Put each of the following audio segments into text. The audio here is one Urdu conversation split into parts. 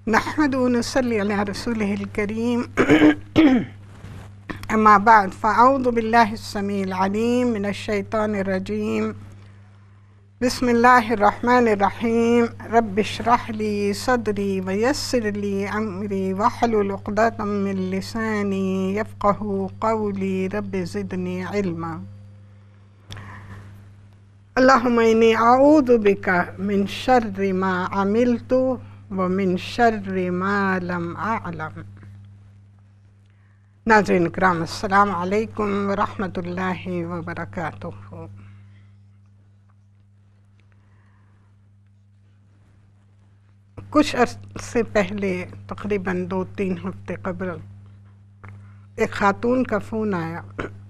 نحمده ونصلي على رسوله الكريم أما بعد فأعوذ بالله السميع العليم من الشيطان الرجيم بسم الله الرحمن الرحيم رب اشرح لي صدري ويسر لي أمري واحلل عقدة من لساني يفقهوا قولي رب زدني علما اللهم إني أعوذ بك من شر ما عملت ومن شر ما لم أعلم۔ ناظرین اکرام، السلام علیکم ورحمۃ اللہ وبرکاتہ۔ کچھ عرصے پہلے، تقریباً 2-3 ہفتے قبل، ایک خاتون کا فون آیا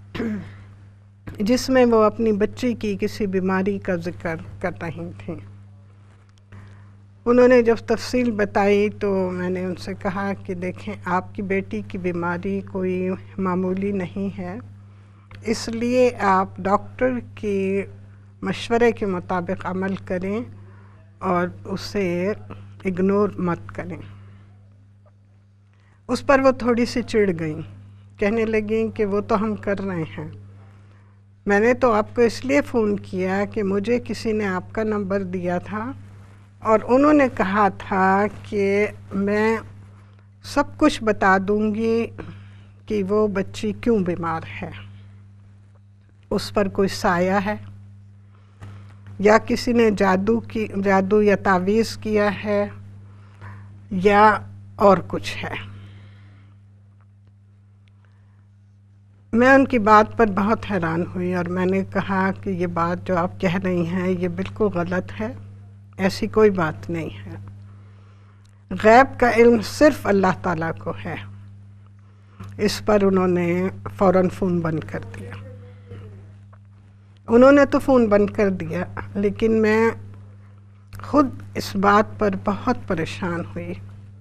جس میں وہ اپنی بچی کی کسی بیماری کا ذکر کر رہی تھیں۔ انہوں نے جب تفصیل بتائی تو میں نے ان سے کہا کہ دیکھیں، آپ کی بیٹی کی بیماری کوئی معمولی نہیں ہے، اس لیے آپ ڈاکٹر کے مشورے کے مطابق عمل کریں اور اسے اگنور مت کریں۔ اس پر وہ تھوڑی سی چڑ گئیں، کہنے لگیں کہ وہ تو ہم کر رہے ہیں، میں نے تو آپ کو اس لیے فون کیا کہ مجھے کسی نے آپ کا نمبر دیا تھا اور انہوں نے کہا تھا کہ میں سب کچھ بتا دوں گی کہ وہ بچی کیوں بیمار ہے، اس پر کوئی سایہ ہے یا کسی نے جادو یا تعویذ کیا ہے یا اور کچھ ہے۔ میں ان کی بات پر بہت حیران ہوئی اور میں نے کہا کہ یہ بات جو آپ کہہ رہی ہیں یہ بالکل غلط ہے، ایسی کوئی بات نہیں ہے۔ غیب کا علم صرف اللہ تعالیٰ کو ہے۔ اس پر انہوں نے فوراً فون بند کر دیا۔ انہوں نے تو فون بند کر دیا، لیکن میں خود اس بات پر بہت پریشان ہوئی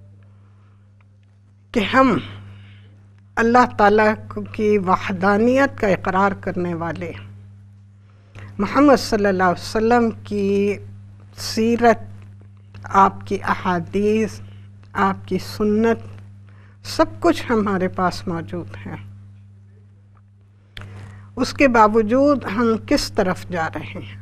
کہ ہم اللہ تعالیٰ کی وحدانیت کا اقرار کرنے والے، محمد صلی اللہ علیہ وسلم کی سیرت، آپ کی احادیث، آپ کی سنت، سب کچھ ہمارے پاس موجود ہے، اس کے باوجود ہم کس طرف جا رہے ہیں؟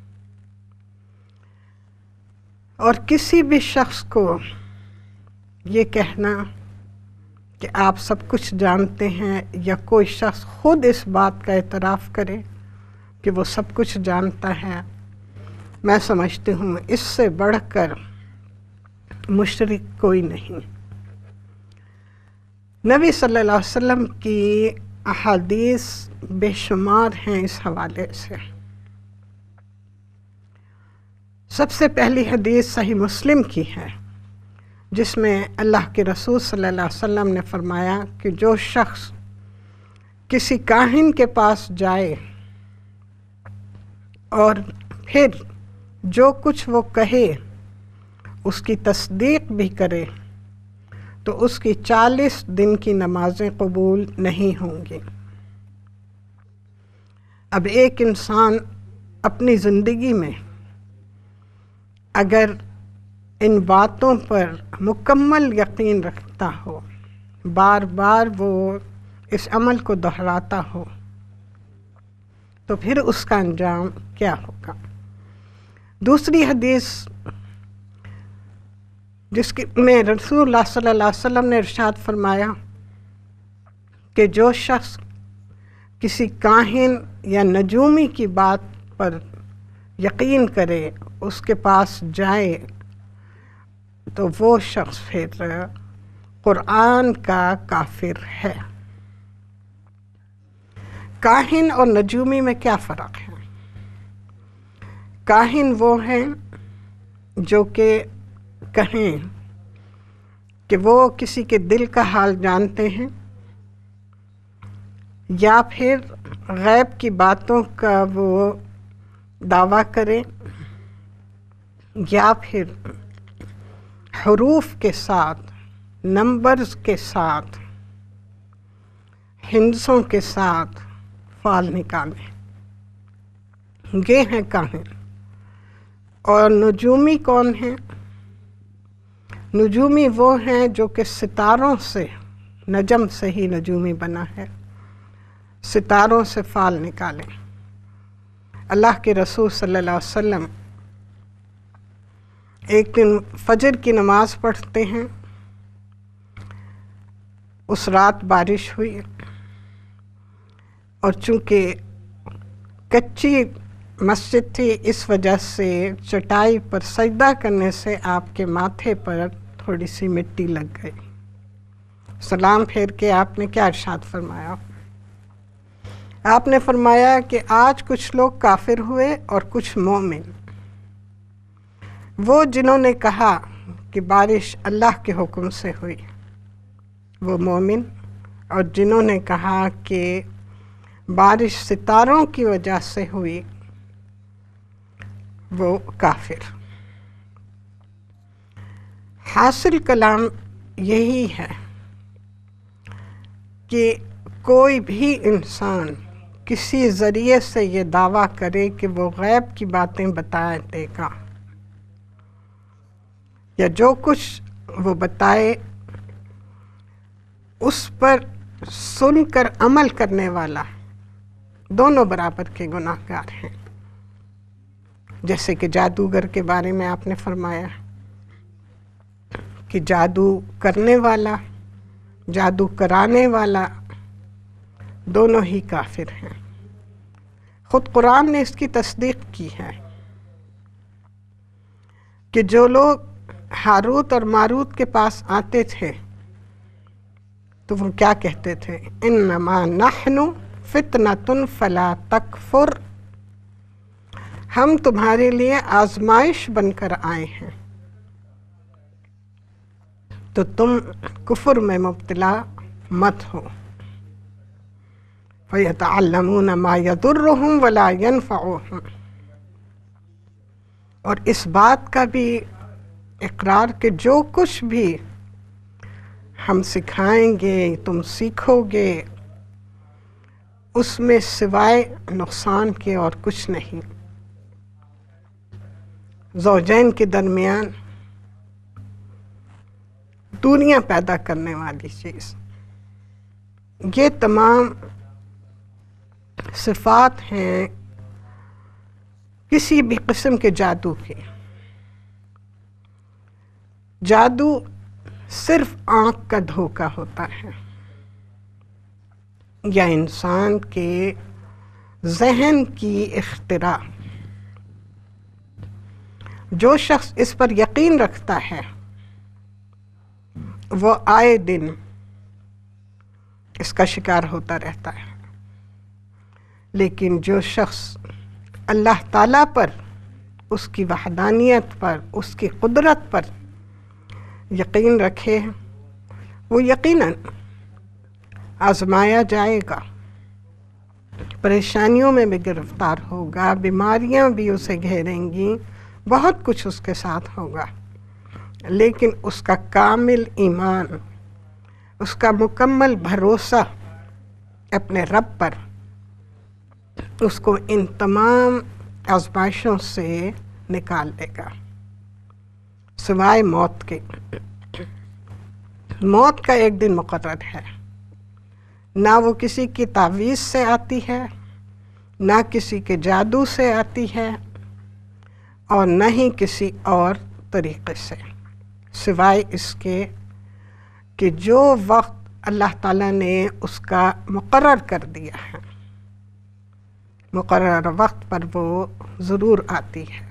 اور کسی بھی شخص کو یہ کہنا کہ آپ سب کچھ جانتے ہیں، یا کوئی شخص خود اس بات کا اعتراف کرے کہ وہ سب کچھ جانتا ہے، میں سمجھتی ہوں اس سے بڑھ کر مشرک کوئی نہیں۔ نبی صلی اللہ علیہ وسلم کی احادیث بے شمار ہیں اس حوالے سے۔ سب سے پہلی حدیث صحیح مسلم کی ہے، جس میں اللہ کے رسول صلی اللہ علیہ وسلم نے فرمایا کہ جو شخص کسی کاہن کے پاس جائے اور پھر جو کچھ وہ کہے اس کی تصدیق بھی کرے تو اس کی 40 دن کی نمازیں قبول نہیں ہوں گی۔ اب ایک انسان اپنی زندگی میں اگر ان باتوں پر مکمل یقین رکھتا ہو، بار بار وہ اس عمل کو دہراتا ہو، تو پھر اس کا انجام کیا ہوگا؟ دوسری حدیث جس میں رسول اللہ صلی اللہ علیہ وسلم نے ارشاد فرمایا کہ جو شخص کسی کاہن یا نجومی کی بات پر یقین کرے، اس کے پاس جائے، تو وہ شخص پھر قرآن کا کافر ہے۔ کاہن اور نجومی میں کیا فرق ہے؟ کاہن وہ ہیں جو کہ کہیں کہ وہ کسی کے دل کا حال جانتے ہیں، یا پھر غیب کی باتوں کا وہ دعویٰ کریں، یا پھر حروف کے ساتھ، نمبرز کے ساتھ، ہندسوں کے ساتھ فال نکالیں، یہ ہیں کاہن۔ اور نجومی کون ہیں؟ نجومی وہ ہیں جو کہ ستاروں سے، نجم سے ہی نجومی بنا ہے، ستاروں سے فال نکالیں۔ اللہ کے رسول صلی اللہ علیہ وسلم ایک دن فجر کی نماز پڑھتے ہیں، اس رات بارش ہوئی اور چونکہ کچی مسجد تھی اس وجہ سے چٹائی پر سجدہ کرنے سے آپ کے ماتھے پر تھوڑی سی مٹی لگ گئی۔ سلام پھیر کے آپ نے کیا ارشاد فرمایا؟ آپ نے فرمایا کہ آج کچھ لوگ کافر ہوئے اور کچھ مومن۔ وہ جنہوں نے کہا کہ بارش اللہ کے حکم سے ہوئی وہ مومن، اور جنہوں نے کہا کہ بارش ستاروں کی وجہ سے ہوئی وہ کافر۔ حاصل کلام یہی ہے کہ کوئی بھی انسان کسی ذریعے سے یہ دعویٰ کرے کہ وہ غیب کی باتیں بتا دے گا یا جو کچھ وہ بتائے اس پر سن کر عمل کرنے والا دونوں برابر کے گناہ گار ہیں۔ جیسے کہ جادوگر کے بارے میں آپ نے فرمایا کہ جادو کرنے والا، جادو کرانے والا دونوں ہی کافر ہیں۔ خود قرآن نے اس کی تصدیق کی ہے کہ جو لوگ ہاروت اور ماروت کے پاس آتے تھے تو وہ کیا کہتے تھے؟ انما نحن فتنۃ فلا تکفر، ہم تمہارے لیے آزمائش بن کر آئے ہیں تو تم کفر میں مبتلا مت ہو۔ فَيَتَعَلَّمُونَ مَا يَضُرُّهُمْ وَلَا يَنفَعُهُمْ، اور اس بات کا بھی اقرار کہ جو کچھ بھی ہم سکھائیں گے تم سیکھو گے اس میں سوائے نقصان کے اور کچھ نہیں۔ زوجین کے درمیان دوریاں پیدا کرنے والی چیز، یہ تمام صفات ہیں کسی بھی قسم کے جادو کے۔ جادو صرف آنکھ کا دھوکہ ہوتا ہے یا انسان کے ذہن کی اختراع۔ جو شخص اس پر یقین رکھتا ہے وہ آئے دن اس کا شکار ہوتا رہتا ہے، لیکن جو شخص اللہ تعالیٰ پر، اس کی وحدانیت پر، اس کی قدرت پر یقین رکھے وہ یقیناً آزمایا جائے گا، پریشانیوں میں بھی گرفتار ہوگا، بیماریاں بھی اسے گھیریں گی، بہت کچھ اس کے ساتھ ہوگا، لیکن اس کا کامل ایمان، اس کا مکمل بھروسہ اپنے رب پر اس کو ان تمام آزمائشوں سے نکال دے گا، سوائے موت کے۔ موت کا ایک دن مقرر ہے، نہ وہ کسی کی تعویذ سے آتی ہے، نہ کسی کے جادو سے آتی ہے، اور نہ ہی کسی اور طریقے سے، سوائے اس کے کہ جو وقت اللہ تعالیٰ نے اس کا مقرر کر دیا ہے، مقرر وقت پر وہ ضرور آتی ہے،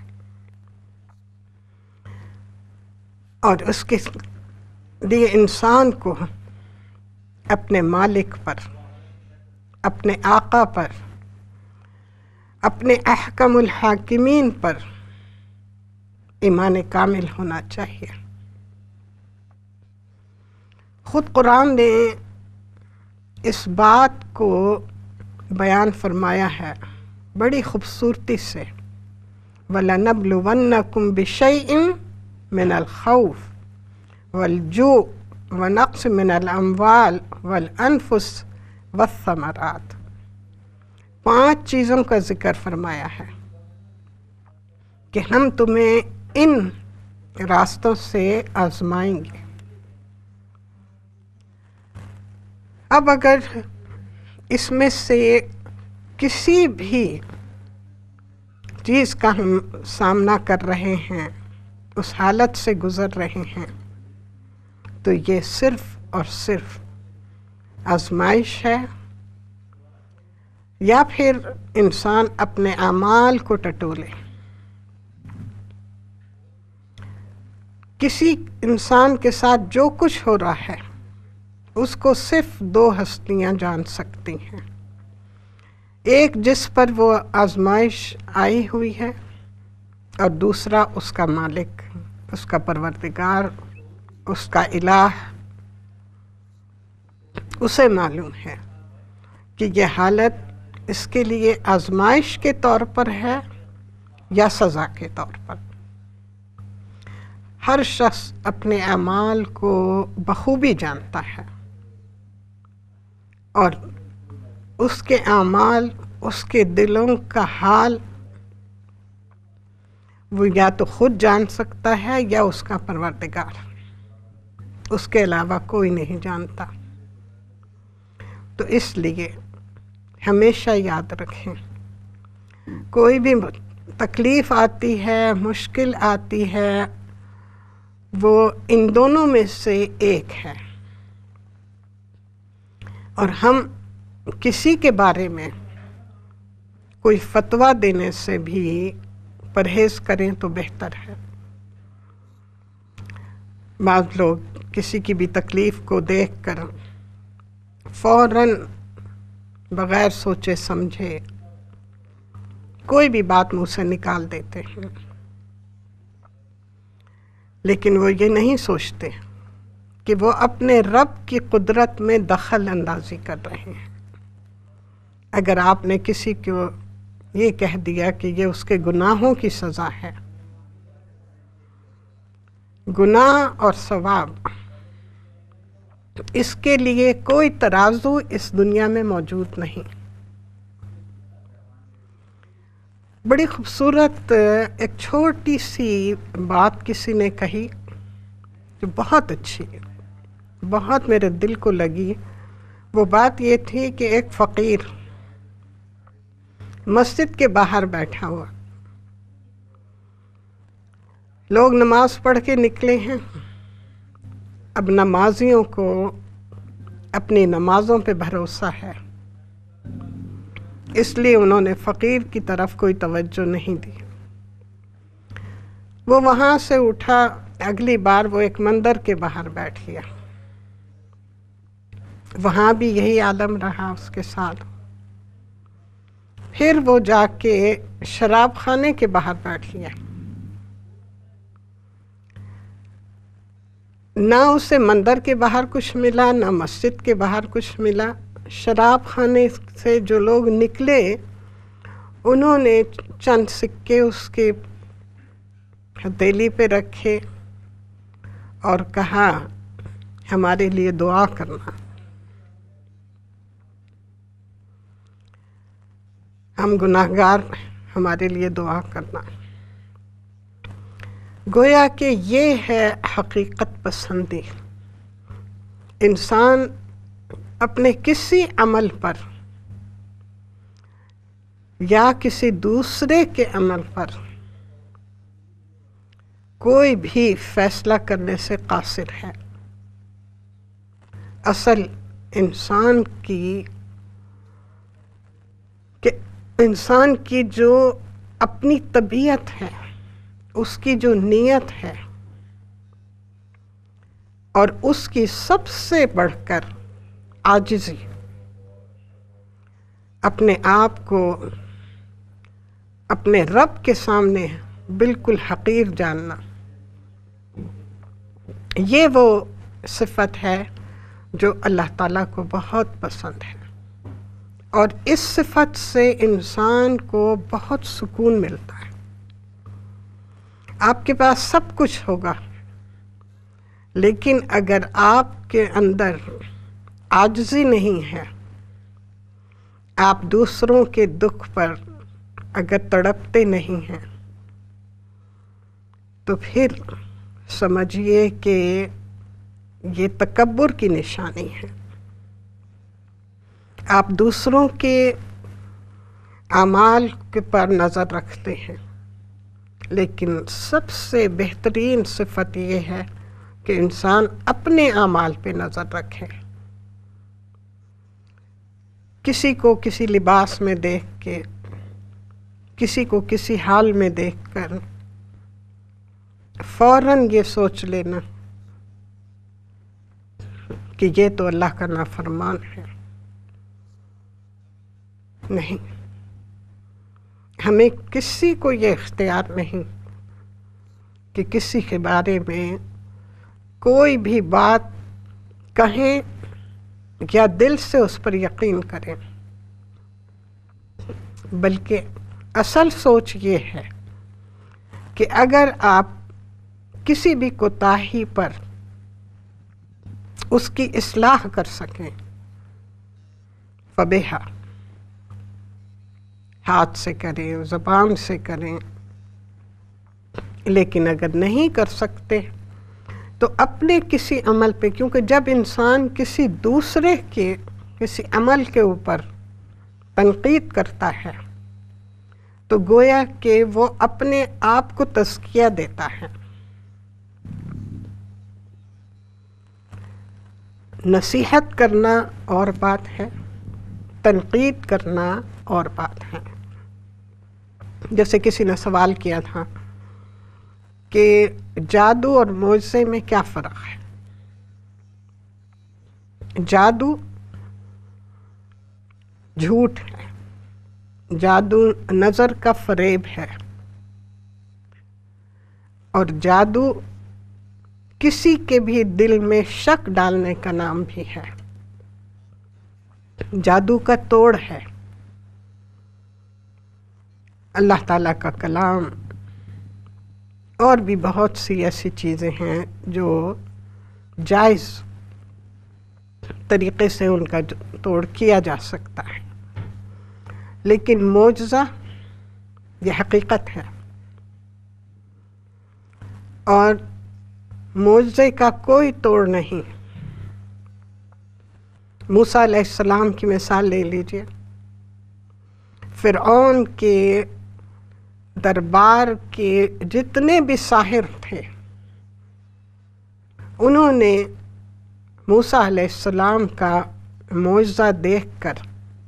اور اس کے لیے انسان کو اپنے مالک پر، اپنے آقا پر، اپنے احکم الحاکمین پر ایمان کامل ہونا چاہیے۔ خود قرآن نے اس بات کو بیان فرمایا ہے بڑی خوبصورتی سے، وَلَنَبْلُوَنَّكُمْ بِشَيْءٍ مِّنَ الْخَوْفِ وَالْجُوعِ وَنَقْصٍ مِّنَ الْأَمْوَالِ وَالْأَنفُسِ وَالثَّمَرَاتِ، 5 چیزوں کا ذکر فرمایا ہے کہ ہم تمہیں ان راستوں سے آزمائیں گے۔ اب اگر اس میں سے کسی بھی چیز کا ہم سامنا کر رہے ہیں، اس حالت سے گزر رہے ہیں، تو یہ صرف اور صرف آزمائش ہے، یا پھر انسان اپنے اعمال کو ٹٹولے۔ کسی انسان کے ساتھ جو کچھ ہو رہا ہے اس کو صرف دو ہستیاں جان سکتی ہیں، ایک جس پر وہ آزمائش آئی ہوئی ہے، اور دوسرا اس کا مالک، اس کا پروردگار، اس کا الہ۔ اسے معلوم ہے کہ یہ حالت اس کے لیے آزمائش کے طور پر ہے یا سزا کے طور پر۔ ہر شخص اپنے اعمال کو بخوبی جانتا ہے، اور اس کے اعمال، اس کے دلوں کا حال وہ یا تو خود جان سکتا ہے یا اس کا پروردگار، اس کے علاوہ کوئی نہیں جانتا۔ تو اس لیے ہمیشہ یاد رکھیں، کوئی بھی تکلیف آتی ہے، مشکل آتی ہے، وہ ان دونوں میں سے ایک ہے، اور ہم کسی کے بارے میں کوئی فتویٰ دینے سے بھی پرہیز کریں تو بہتر ہے۔ بعض لوگ کسی کی بھی تکلیف کو دیکھ کر فوراً بغیر سوچے سمجھے کوئی بھی بات منہ سے نکال دیتے ہیں، لیکن وہ یہ نہیں سوچتے کہ وہ اپنے رب کی قدرت میں دخل اندازی کر رہے ہیں۔ اگر آپ نے کسی کو یہ کہہ دیا کہ یہ اس کے گناہوں کی سزا ہے، گناہ اور ثواب، اس کے لیے کوئی ترازو اس دنیا میں موجود نہیں۔ بڑی خوبصورت ایک چھوٹی سی بات کسی نے کہی جو بہت اچھی، بہت میرے دل کو لگی۔ وہ بات یہ تھی کہ ایک فقیر مسجد کے باہر بیٹھا ہوا، لوگ نماز پڑھ کے نکلے ہیں، اب نمازیوں کو اپنی نمازوں پہ بھروسہ ہے، اس لیے انہوں نے فقیر کی طرف کوئی توجہ نہیں دی۔ وہ وہاں سے اٹھا، اگلی بار وہ ایک مندر کے باہر بیٹھ گیا، وہاں بھی یہی عالم رہا اس کے ساتھ۔ پھر وہ جا کے شراب خانے کے باہر بیٹھ گیا، نہ اسے مندر کے باہر کچھ ملا، نہ مسجد کے باہر کچھ ملا۔ شراب خانے سے جو لوگ نکلے انہوں نے چند سکے اس کے ہتھیلی پہ رکھے اور کہا ہمارے لیے دعا کرنا، ہم گناہگار، ہمارے لیے دعا کرنا۔ گویا کہ یہ ہے حقیقت پسندی۔ انسان اپنے کسی عمل پر یا کسی دوسرے کے عمل پر کوئی بھی فیصلہ کرنے سے قاصر ہے۔ اصل انسان کی جو اپنی طبیعت ہے، اس کی جو نیت ہے، اور اس کی سب سے بڑھ کر عاجزی، اپنے آپ کو اپنے رب کے سامنے بالکل حقیر جاننا، یہ وہ صفت ہے جو اللہ تعالیٰ کو بہت پسند ہے، اور اس صفت سے انسان کو بہت سکون ملتا ہے۔ آپ کے پاس سب کچھ ہوگا، لیکن اگر آپ کے اندر عاجزی نہیں ہے، آپ دوسروں کے دکھ پر اگر تڑپتے نہیں ہیں، تو پھر समझिए कि ये तकब्बुर की निशानी है। आप दूसरों के अमाल के पर नज़र रखते हैं, लेकिन सबसे बेहतरीन सिफत ये है कि इंसान अपने अमाल पे नज़र रखे। किसी को किसी लिबास में देख के, किसी को किसी हाल में देखकर फ़ौरन ये सोच लेना कि ये तो अल्लाह का नाफरमान है, नहीं। हमें किसी को ये इख्तियार नहीं कि किसी के बारे में कोई भी बात कहें या दिल से उस पर यकीन करें, बल्कि असल सोच ये है कि अगर आप किसी भी कोताही पर उसकी इस्लाह कर सकें, फबेहा, हाथ से करें, ज़बान से करें, लेकिन अगर नहीं कर सकते तो अपने किसी अमल पे, क्योंकि जब इंसान किसी दूसरे के किसी अमल के ऊपर तनकीद करता है तो गोया कि वो अपने आप को तज़किया देता है। नसीहत करना और बात है, तनकीद करना और बात है। जैसे किसी ने सवाल किया था कि जादू और मोज़े में क्या फ़र्क है। जादू झूठ है, जादू नज़र का फ़रेब है, और जादू किसी के भी दिल में शक डालने का नाम भी है। जादू का तोड़ है। अल्लाह ताला का कलाम और भी बहुत सी ऐसी चीज़ें हैं जो जायज़ तरीक़े से उनका तोड़ किया जा सकता है, लेकिन मोजज़ा ये हकीकत है, और मोज़े का कोई तोड़ नहीं। मूसा अलैहिस्सलाम की मिसाल ले लीजिए। फ़िरऔन के दरबार के जितने भी साहिर थे, उन्होंने मूसा अलैहिस्सलाम का मोज़ा देखकर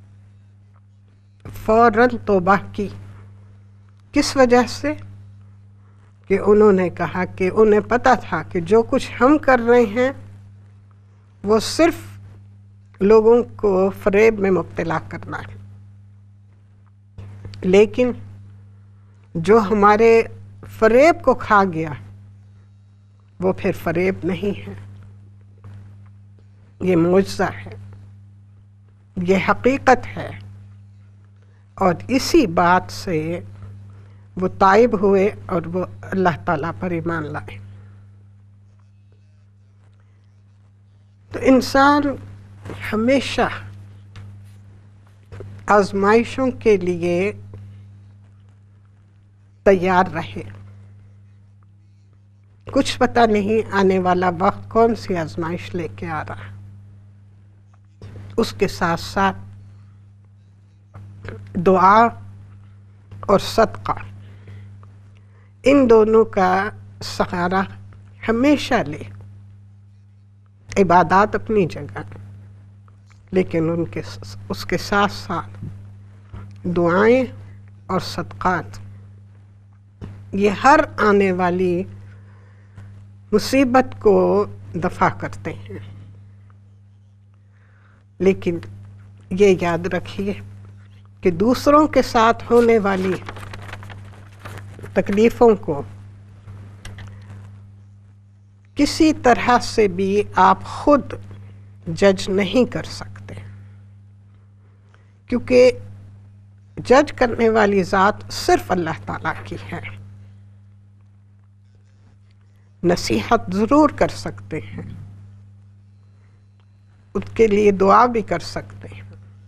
फ़ौरन तौबा की। किस वजह से? कि उन्होंने कहा कि उन्हें पता था कि जो कुछ हम कर रहे हैं वो सिर्फ लोगों को फ़रेब में मुब्तला करना है, लेकिन जो हमारे फ़रेब को खा गया वो फिर फ़रेब नहीं है, ये मोज़ा है, ये हकीकत है। और इसी बात से वो ताइब हुए और वो अल्लाह ताला पर ईमान लाए। तो इंसान हमेशा आजमाइशों के लिए तैयार रहे। कुछ पता नहीं आने वाला वक्त कौन सी आजमाइश लेके आ रहा है। उसके साथ साथ दुआ और सदका, इन दोनों का सहारा हमेशा ले। इबादत अपनी जगह, लेकिन उसके साथ साथ दुआएं और सदक़ात, ये हर आने वाली मुसीबत को दफ़ा करते हैं। लेकिन ये याद रखिए कि दूसरों के साथ होने वाली तकलीफ़ों को किसी तरह से भी आप खुद जज नहीं कर सकते, क्योंकि जज करने वाली ज़ात सिर्फ अल्लाह ताला की है। नसीहत ज़रूर कर सकते हैं, उसके लिए दुआ भी कर सकते हैं,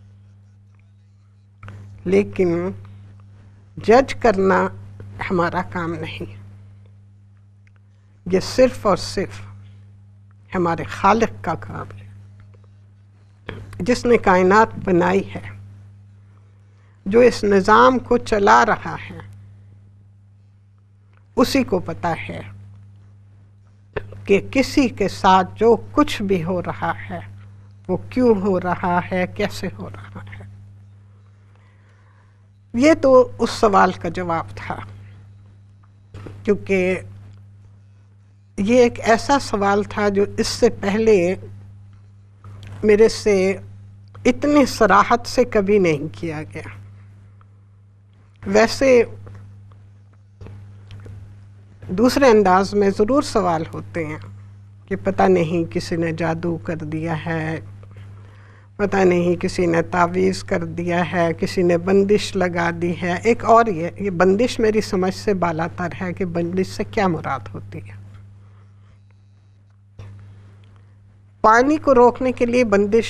लेकिन जज करना हमारा काम नहीं। یہ صرف اور صرف ہمارے خالق کا کام ہے، جس نے کائنات بنائی ہے، جو اس نظام کو چلا رہا ہے، اسی کو پتہ ہے کہ کسی کے ساتھ جو کچھ بھی ہو رہا ہے وہ کیوں ہو رہا ہے، کیسے ہو رہا ہے۔ یہ تو اس سوال کا جواب تھا، کیونکہ یہ ایک ایسا سوال تھا جو اس سے پہلے میرے سے اتنی صراحت سے کبھی نہیں کیا گیا۔ ویسے دوسرے انداز میں ضرور سوال ہوتے ہیں کہ پتہ نہیں کسی نے جادو کر دیا ہے، پتہ نہیں کسی نے تعویذ کر دیا ہے، کسی نے بندش لگا دی ہے۔ ایک اور یہ بندش میری سمجھ سے بالا تر ہے کہ بندش سے کیا مراد ہوتی ہے۔ پانی کو روکنے کے لیے بندش،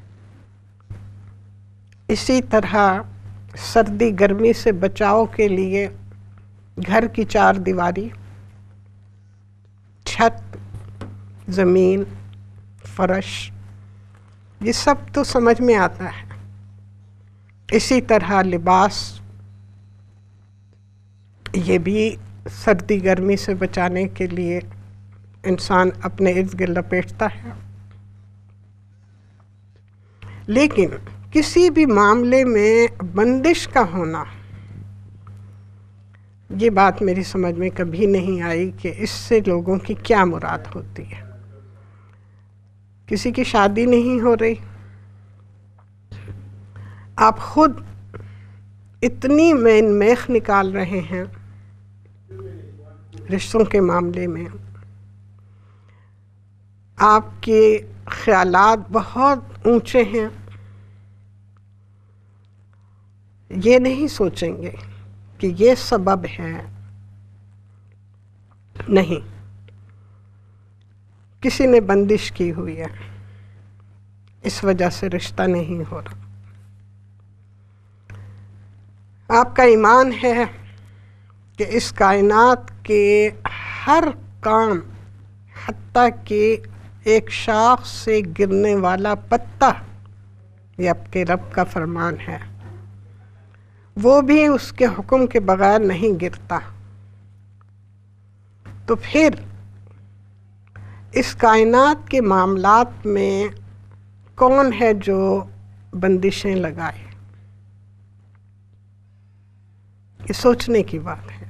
اسی طرح سردی گرمی سے بچاؤ کے لیے گھر کی چار دیواری، چھت، زمین، فرش، یہ سب تو سمجھ میں آتا ہے۔ اسی طرح لباس، یہ بھی سردی گرمی سے بچانے کے لیے انسان اپنے ارد گرد لپیٹتا ہے۔ لیکن کسی بھی معاملے میں بندش کا ہونا، یہ بات میری سمجھ میں کبھی نہیں آئی کہ اس سے لوگوں کی کیا مراد ہوتی ہے۔ کسی کی شادی نہیں ہو رہی، آپ خود اتنی میخ نکال رہے ہیں رشتوں کے معاملے میں، آپ کے خیالات بہت اونچے ہیں، یہ نہیں سوچیں گے کہ یہ سبب ہے، نہیں، کسی نے بندش کی ہوئی ہے، اس وجہ سے رشتہ نہیں ہو رہا۔ آپ کا ایمان ہے کہ اس کائنات کے ہر کام، حتیٰ کہ ایک شاخ سے گرنے والا پتا، یہ آپ کے رب کا فرمان ہے، وہ بھی اس کے حکم کے بغیر نہیں گرتا۔ تو پھر اس کائنات کے معاملات میں کون ہے جو بندشیں لگائے؟ یہ سوچنے کی بات ہے۔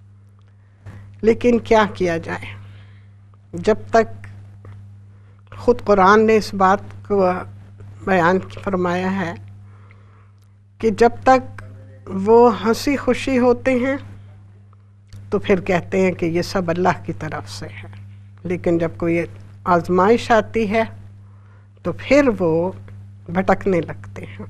لیکن کیا کیا جائے، جب تک خود قرآن نے اس بات کو بیان فرمایا ہے کہ جب تک وہ ہنسی خوشی ہوتے ہیں تو پھر کہتے ہیں کہ یہ سب اللہ کی طرف سے ہے، لیکن جب کوئی آزمائش آتی ہے تو پھر وہ بھٹکنے لگتے ہیں۔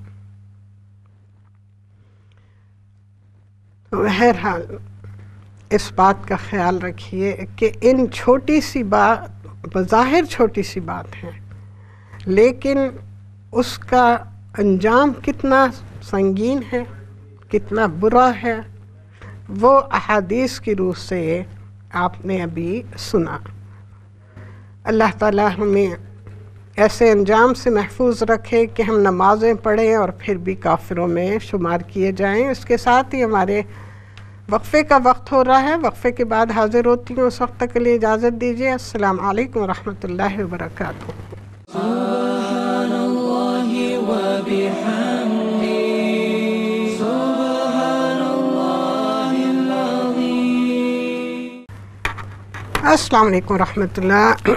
بہرحال اس بات کا خیال رکھیے کہ ان چھوٹی سی بات، بظاہر چھوٹی سی بات ہے، لیکن اس کا انجام کتنا سنگین ہے، کتنا برا ہے، وہ احادیث کی روح سے آپ نے ابھی سنا۔ اللہ تعالیٰ ہمیں ایسے انجام سے محفوظ رکھے کہ ہم نمازیں پڑھیں اور پھر بھی کافروں میں شمار کیے جائیں۔ اس کے ساتھ ہی ہمارے وقفے کا وقت ہو رہا ہے، وقفے کے بعد حاضر ہوتی ہوں، اس وقت تک کے لیے اجازت دیجیے۔ السلام علیکم ورحمۃ اللہ وبرکاتہ۔ سبحان اللہ وبحمدہ، سبحان اللہ العظیم۔ السلام علیکم ورحمۃ اللہ۔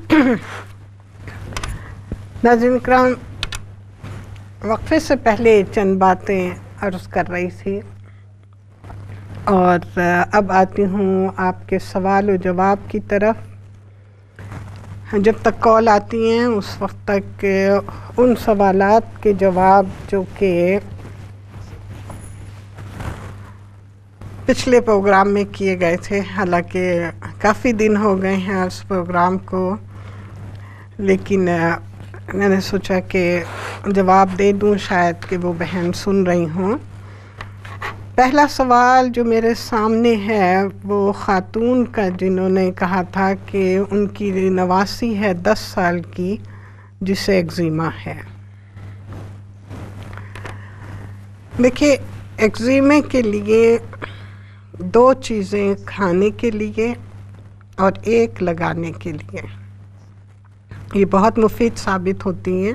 ناظرین کرام، وقفے سے پہلے چند باتیں عرض کر رہی تھی، اور اب آتی ہوں آپ کے سوال و جواب کی طرف۔ جب تک کال آتی ہیں اس وقت تک ان سوالات کے جواب جو کہ پچھلے پروگرام میں کیے گئے تھے، حالانکہ کافی دن ہو گئے ہیں اس پروگرام کو، لیکن میں نے سوچا کہ جواب دے دوں، شاید کہ وہ بہن سن رہی ہوں۔ پہلا سوال جو میرے سامنے ہے وہ خاتون کا، جنہوں نے کہا تھا کہ ان کی نواسی ہے 10 سال کی جسے ایگزیما ہے۔ دیکھیے، ایگزیمے کے لیے 2 چیزیں کھانے کے لیے اور 1 لگانے کے لیے یہ بہت مفید ثابت ہوتی ہیں۔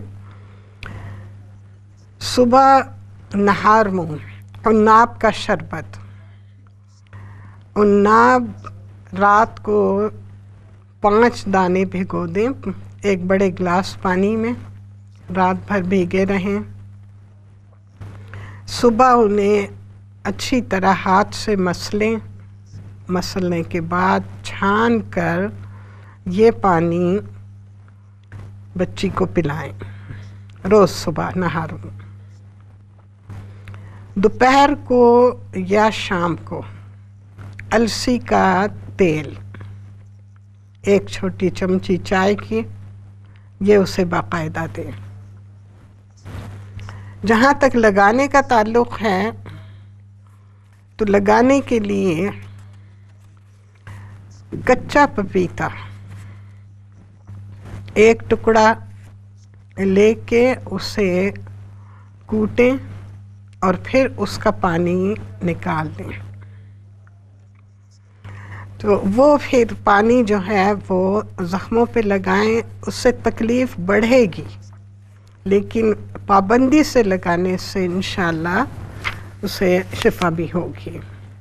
صبح نہار منہ عناب کا شربت، عناب رات کو 5 دانے بھگو دیں 1 بڑے گلاس پانی میں، رات بھر بھیگے رہیں۔ صبح انہیں اچھی طرح ہاتھ سے مسلیں، مسلنے کے بعد چھان کر یہ پانی بچی کو پلائیں روز صبح نہار منہ۔ دوپہر کو یا شام کو السی کا تیل 1 چھوٹی چمچی چائے کی، یہ اسے باقاعدہ دیں۔ جہاں تک لگانے کا تعلق ہے تو لگانے کے لیے کچا پپیتا 1 ٹکڑا لے کے اسے کوٹیں اور پھر اس کا پانی نکال دیں، تو وہ پھر پانی جو ہے وہ زخموں پہ لگائیں۔ اس سے تکلیف بڑھے گی لیکن پابندی سے لگانے سے انشاءاللہ اسے شفا بھی ہوگی۔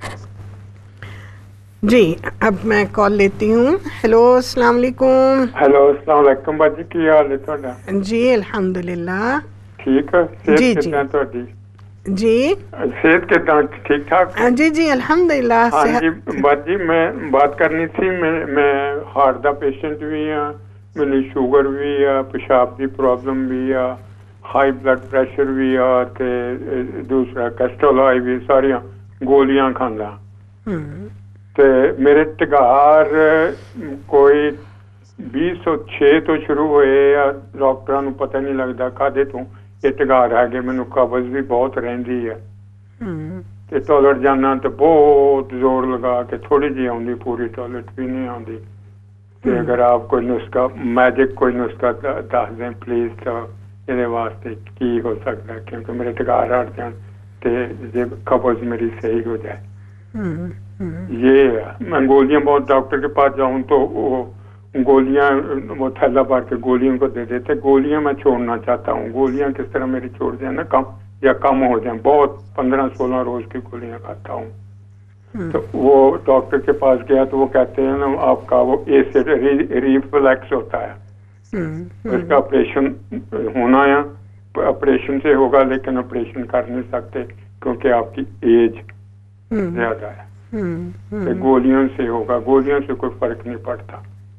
جی، اب میں کال لیتی ہوں۔ ہیلو، السلام علیکم۔ ہیلو، السلام علیکم باجی، کی حال ہے تھوڑا؟ جی الحمدللہ ٹھیک ہے۔ جی صحت جی کتنا تھوڑی؟ جی صحت کتنا ٹھیک ٹھاک؟ جی جی الحمدللہ۔ ہاں جی باجی، میں بات کرنی تھی، میں ہارٹ دا پیشنٹ بھی ہاں، میری شوگر بھی ہے، پیشاب کی پرابلم بھی ہے، ہائی بلڈ پریشر بھی ہے تے دوسرا کیسٹرول بھی، ساری گولیاں کھانا تے میرے ٹگار کوئی 2006 تو شروع ہوئے، ڈاکٹراں نوں پتہ نہیں لگدا کدے تو یہ ٹگار ہے کہ مینوں قبض بھی بہت رہندی ہے تے ٹوائلٹ جانا تے بہت زور لگا کے تھوڑی جی آندی، پوری ٹوائلٹ بھی نہیں آندی۔ تے اگر آپ کوئی نسخہ میجک کوئی نسخہ دس دیں پلیز، تو یہ واسطے کی ہو سکتا ہے کیونکہ میرے ٹگار ہٹ جان تے جی قبض میری صحیح ہو جائے۔ یہ میں گولیاں بہت ڈاکٹر کے پاس جاؤں تو وہ گولیاں وہ تھیلا بھر کے گولیوں کو دے دیتے، گولیاں میں چھوڑنا چاہتا ہوں۔ گولیاں کس طرح میری چھوڑ جائیں نا، کم یا کم ہو جائیں، بہت 15-16 روز کی گولیاں کھاتا ہوں۔ تو وہ ڈاکٹر کے پاس گیا تو وہ کہتے ہیں نا آپ کا وہ ایسڈ ریفلیکس ہوتا ہے، اس کا آپریشن ہونا ہے، آپریشن سے ہوگا لیکن آپریشن کر نہیں سکتے کیونکہ آپ کی ایج زیادہ ہے، گولیوں سے ہوگا، گولیوں سے کوئی فرق نہیں پڑتا۔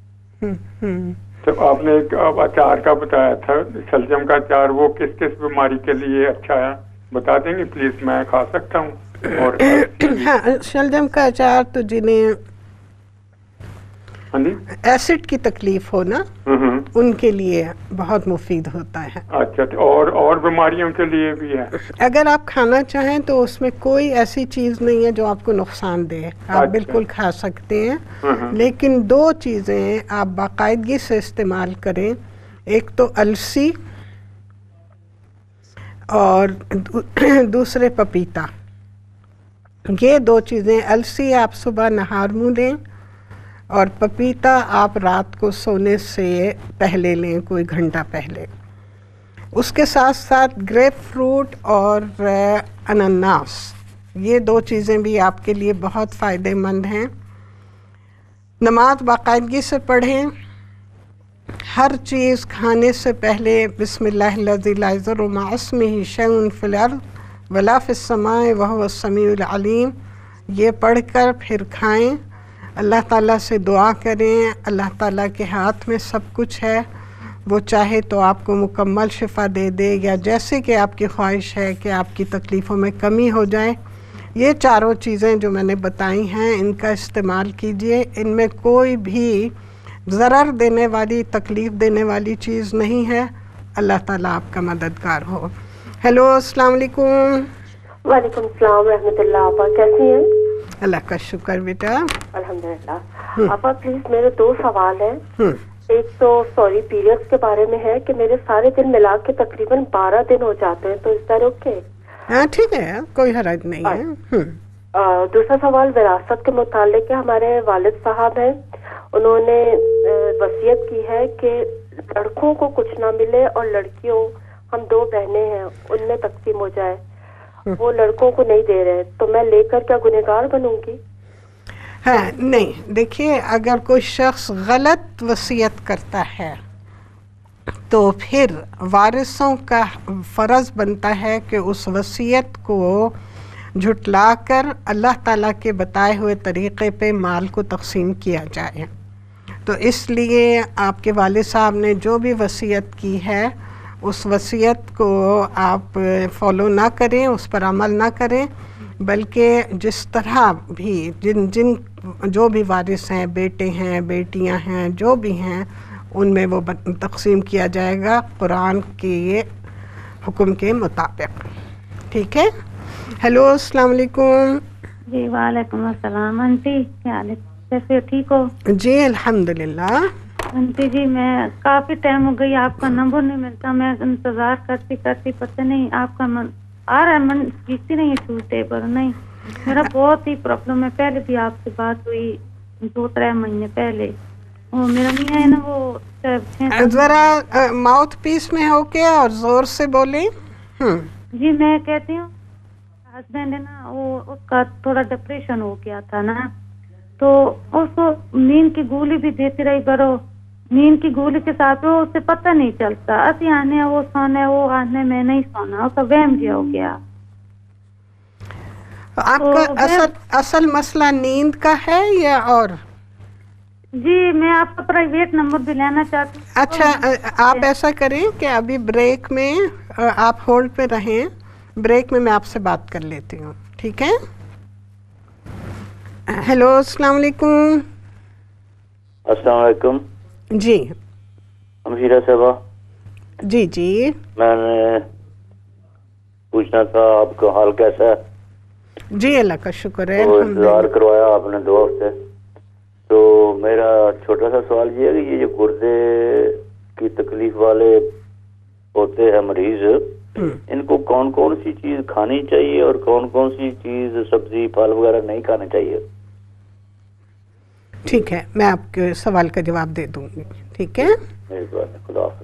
تو آپ نے ایک اچار کا بتایا تھا، شلجم کا اچار، وہ کس کس بیماری کے لیے اچھا ہے بتا دیں گے پلیز، میں کھا سکتا ہوں؟ اور ہاں، شلجم کا اچار تو جنہیں ایسڈ کی تکلیف ہو نا ان کے لیے بہت مفید ہوتا ہے۔ اچھا، اور بیماریوں کے لیے بھی ہے؟ اگر آپ کھانا چاہیں تو اس میں کوئی ایسی چیز نہیں ہے جو آپ کو نقصان دے، آپ بالکل کھا سکتے ہیں، لیکن 2 چیزیں آپ باقاعدگی سے استعمال کریں، ایک تو السی اور دوسرے پپیتا۔ یہ 2 چیزیں، السی آپ صبح نہار منہ لیں اور پپیتا آپ رات کو سونے سے پہلے لیں، کوئی گھنٹہ پہلے۔ اس کے ساتھ ساتھ گریپ فروٹ اور انناس، یہ 2 چیزیں بھی آپ کے لیے بہت فائدہ مند ہیں۔ نماز باقاعدگی سے پڑھیں، ہر چیز کھانے سے پہلے بسم اللہ الذی لا یضر مع اسمہ شیء فی الارض ولا فی السماء وہو السمیع العلیم، یہ پڑھ کر پھر کھائیں۔ اللہ تعالیٰ سے دعا کریں، اللہ تعالیٰ کے ہاتھ میں سب کچھ ہے، وہ چاہے تو آپ کو مکمل شفا دے دے، یا جیسے کہ آپ کی خواہش ہے کہ آپ کی تکلیفوں میں کمی ہو جائے۔ یہ 4 چیزیں جو میں نے بتائی ہیں ان کا استعمال کیجئے، ان میں کوئی بھی ضرر دینے والی، تکلیف دینے والی چیز نہیں ہے۔ اللہ تعالیٰ آپ کا مددگار ہو۔ ہیلو، السلام علیکم۔ وعلیکم السلام رحمۃ اللہ. آپا کیسی ہیں؟ اللہ کا شکر بیٹا. الحمدللہ. آپا پلیز میرے 2 سوال ہیں. ایک تو سوری پیریڈس کے بارے میں ہے کہ میرے سارے دن ملا کے تقریباً 12 دن ہو جاتے ہیں, تو اس طرح اوکے؟ ہاں ٹھیک ہے, کوئی حرج نہیں ہے. دوسرا سوال وراثت کے متعلق ہے. ہمارے والد صاحب ہیں, انہوں نے وصیت کی ہے کہ لڑکوں کو کچھ نہ ملے اور لڑکیوں, ہم 2 بہنیں ہیں, ان میں تقسیم ہو جائے. وہ لڑکوں کو نہیں دے رہے, تو میں لے کر کیا گنہگار بنوں گی؟ ہاں نہیں, دیکھیے اگر کوئی شخص غلط وصیت کرتا ہے تو پھر وارثوں کا فرض بنتا ہے کہ اس وصیت کو جھٹلا کر اللہ تعالیٰ کے بتائے ہوئے طریقے پہ مال کو تقسیم کیا جائے. تو اس لیے آپ کے والد صاحب نے جو بھی وصیت کی ہے اس وصیت کو آپ فالو نہ کریں, اس پر عمل نہ کریں, بلکہ جس طرح بھی جن جو بھی وارث ہیں, بیٹے ہیں, بیٹیاں ہیں, جو بھی ہیں, ان میں وہ تقسیم کیا جائے گا قرآن کے حکم کے مطابق. ٹھیک ہے. ہیلو السلام علیکم. جی وعلیکم السلام. آنٹی کیا حال ہے, کیسے ہو, ٹھیک ہو؟ جی الحمدللہ. آنٹی جی میں کافی ٹائم ہو گئی, آپ کا نمبر نہیں ملتا, میں انتظار کرتی پتہ نہیں آپ کا آ رہا ہے, من کسی نہیں چھوٹے پر نہیں. میرا بہت ہی پرابلم ہے, پہلے بھی آپ سے بات ہوئی 2-3 مہینے پہلے. وہ میرا میاں ہے نا, وہ ذرا ماؤتھ پیس میں ہو کے اور زور سے بولیں. جی میں کہتی ہوں, ہسبینڈ ہے نا, وہ اس کا تھوڑا ڈپریشن ہو گیا تھا نا, تو اس کو نیند کی گولی بھی دیتی رہی کرو, نیند کی گولی کے ساتھ وہ اسے پتہ نہیں چلتا, اسی آنے وہ سونا, وہ آنے میں نہیں سونا, اس کا وہم بھی ہو گیا. آپ کا اصل مسئلہ نیند کا ہے یا اور؟ جی میں آپ کا پرائیویٹ نمبر بھی لینا چاہتی ہوں. اچھا آپ ایسا کریں کہ ابھی بریک میں آپ ہولڈ پہ رہیں, بریک میں آپ سے بات کر لیتی ہوں. ٹھیک ہے. ہیلو السلام علیکم. السلام علیکم. جی ہمشیرہ صاحبہ. جی جی میں نے پوچھنا تھا آپ کا حال کیسا ہے؟ جی اللہ کا شکر ہے. تو انتظار کروایا آپ نے 2 ہفتے. تو میرا چھوٹا سا سوال یہ ہے کہ یہ جو گردے کی تکلیف والے ہوتے ہیں مریض, ان کو کون کون سی چیز کھانی چاہیے اور کون کون سی چیز سبزی پھل وغیرہ نہیں کھانے چاہیے؟ ٹھیک ہے, میں آپ کے سوال کا جواب دے دوں گی. ٹھیک ہے. خدا حافظ.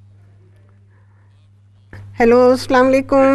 ہیلو السلام علیکم.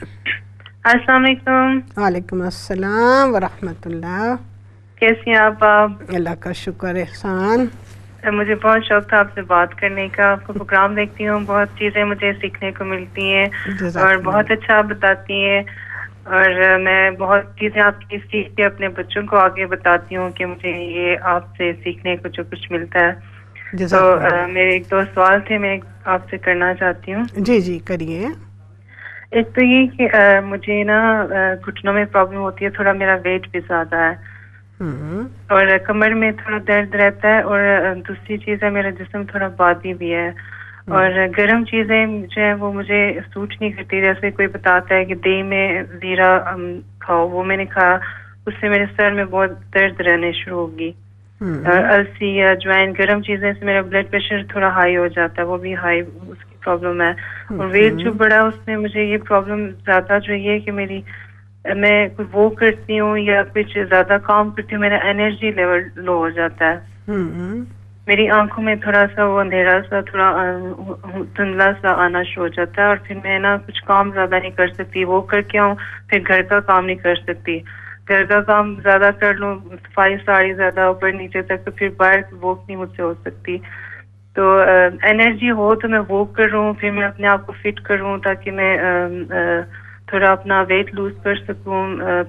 السلام علیکم. وعلیکم السلام ورحمۃ اللہ. کیسی ہیں آپ؟ اللہ کا شکر احسان. مجھے بہت شوق تھا آپ سے بات کرنے کا. آپ کو پروگرام دیکھتی ہوں, بہت چیزیں مجھے سیکھنے کو ملتی ہیں اور بہت اچھا بتاتی ہیں, اور میں بہت چیزیں آپ کی سیکھ کے اپنے بچوں کو آگے بتاتی ہوں کہ مجھے یہ آپ سے سیکھنے کو جو کچھ ملتا ہے. تو میرے 1-2 سوال تھے, میں آپ سے کرنا چاہتی ہوں. جی جی کریے. ایک تو یہ کہ مجھے نا گھٹنوں میں پرابلم ہوتی ہے, تھوڑا میرا ویٹ بھی زیادہ ہے اور کمر میں تھوڑا درد رہتا ہے, اور دوسری چیز ہے میرا جسم تھوڑا بادی بھی ہے, اور گرم چیزیں جو ہے وہ مجھے سوٹ نہیں کرتی. جیسے کوئی بتاتا ہے کہ دہی میں زیرہ کھاؤ, وہ میں نے کھایا, اس سے میرے سر میں بہت درد رہنے شروع ہوگی. السی یا اجوائن گرم چیزیں سے میرا بلڈ پریشر تھوڑا ہائی ہو جاتا ہے, وہ بھی ہائی اس کی پرابلم ہے. اور ویٹ جو بڑا ہے اس میں مجھے یہ پرابلم زیادہ جو یہ کہ میں کوئی وہ کرتی ہوں یا کچھ زیادہ کام کرتی ہوں, میرا انرجی لیول لو ہو جاتا ہے. میری آنکھوں میں تھوڑا سا وہ اندھیرا سا تھوڑا دھندلا سا آنا شروع ہو جاتا ہے, اور پھر میں نا کچھ کام زیادہ نہیں کر سکتی. وہ کر کے آؤں پھر گھر کا کام نہیں کر سکتی, گھر کا کام زیادہ کر لوں, صفائی ساڑی زیادہ اوپر نیچے تک, تو پھر باہر واک نہیں مجھ سے ہو سکتی. تو انرجی ہو تو میں واک کروں, پھر میں اپنے آپ کو فٹ کروں تاکہ میں تھوڑا اپنا ویٹ لوز کر سکوں.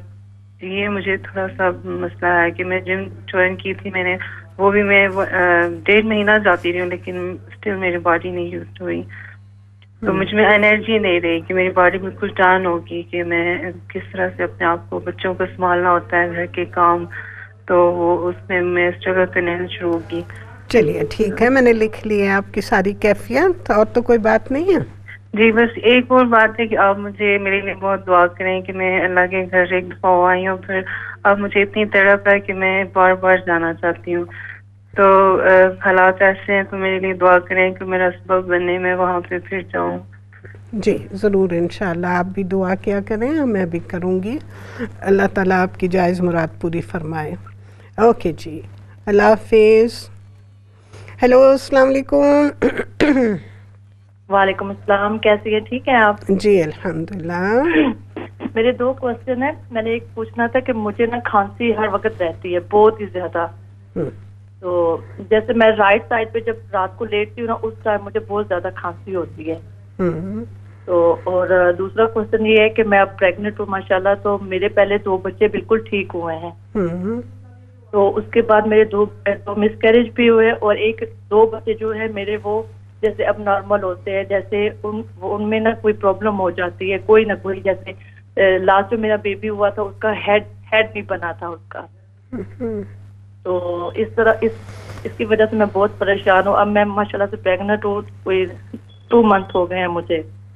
یہ مجھے تھوڑا سا مسئلہ ہے کہ میں جم جوائن کی تھی میں نے, وہ بھی میں 1.5 مہینہ جاتی رہی ہوں, لیکن اسٹل میری باڈی نہیں یوز ہوئی. تو مجھ میں انرجی نہیں رہی کہ میری باڈی بالکل ڈاؤن ہوگی کہ میں کس طرح سے اپنے آپ کو, بچوں کو سنبھالنا ہوتا ہے, گھر کے کام, تو وہ اس میں اسٹرگل کرنے شروع ہوگی. چلیے ٹھیک ہے, میں نے لکھ لی ہے آپ کی ساری کیفیت, اور تو کوئی بات نہیں ہے. جی بس ایک اور بات ہے کہ آپ مجھے میرے لیے بہت دعا کریں کہ میں اللہ کے گھر ایک دفعہ آئی ہوں، پھر اب مجھے اتنی تڑپ ہے کہ میں بار بار جانا چاہتی ہوں، تو حالات ایسے ہیں تو میرے لیے دعا کریں کہ میرا سبب بنے میں وہاں پہ پھر جاؤں. جی ضرور انشاءاللہ آپ بھی دعا کیا کریں، میں بھی کروں گی. اللہ تعالیٰ آپ کی جائز مراد پوری فرمائے. اوکے جی، اللہ حافظ. ہیلو السلام علیکم. وعلیکم السلام، کیسی ہے؟ ٹھیک ہے آپ؟ جی الحمدللہ. میرے 2 کوشچن ہیں. میں نے ایک پوچھنا تھا کہ مجھے نا کھانسی ہر وقت رہتی ہے بہت ہی زیادہ. تو جیسے میں رائٹ سائڈ پہ جب رات کو لیٹتی ہوں نا اس ٹائم مجھے بہت زیادہ کھانسی ہوتی ہے. تو اور دوسرا کوشچن یہ ہے کہ میں اب پریگنٹ ہوں ماشاءاللہ، تو میرے پہلے 2 بچے بالکل ٹھیک ہوئے ہیں. تو اس کے بعد میرے 2 مس کیریج بھی ہوئے اور 2 بچے جو ہے میرے وہ جیسے اب نارمل ہوتے ہیں، جیسے ان میں نہ کوئی پرابلم ہو جاتی ہے کوئی نہ کوئی. جیسے لاسٹ جو میرا بیبی ہوا تھا اس کا ہیڈ نہیں بنا تھا اس کا. تو اس طرح اس کی وجہ سے میں بہت پریشان ہوں. اب میں ماشاءاللہ سے پریگنٹ ہوں، کوئی 2 منتھ ہو گئے ہیں مجھے.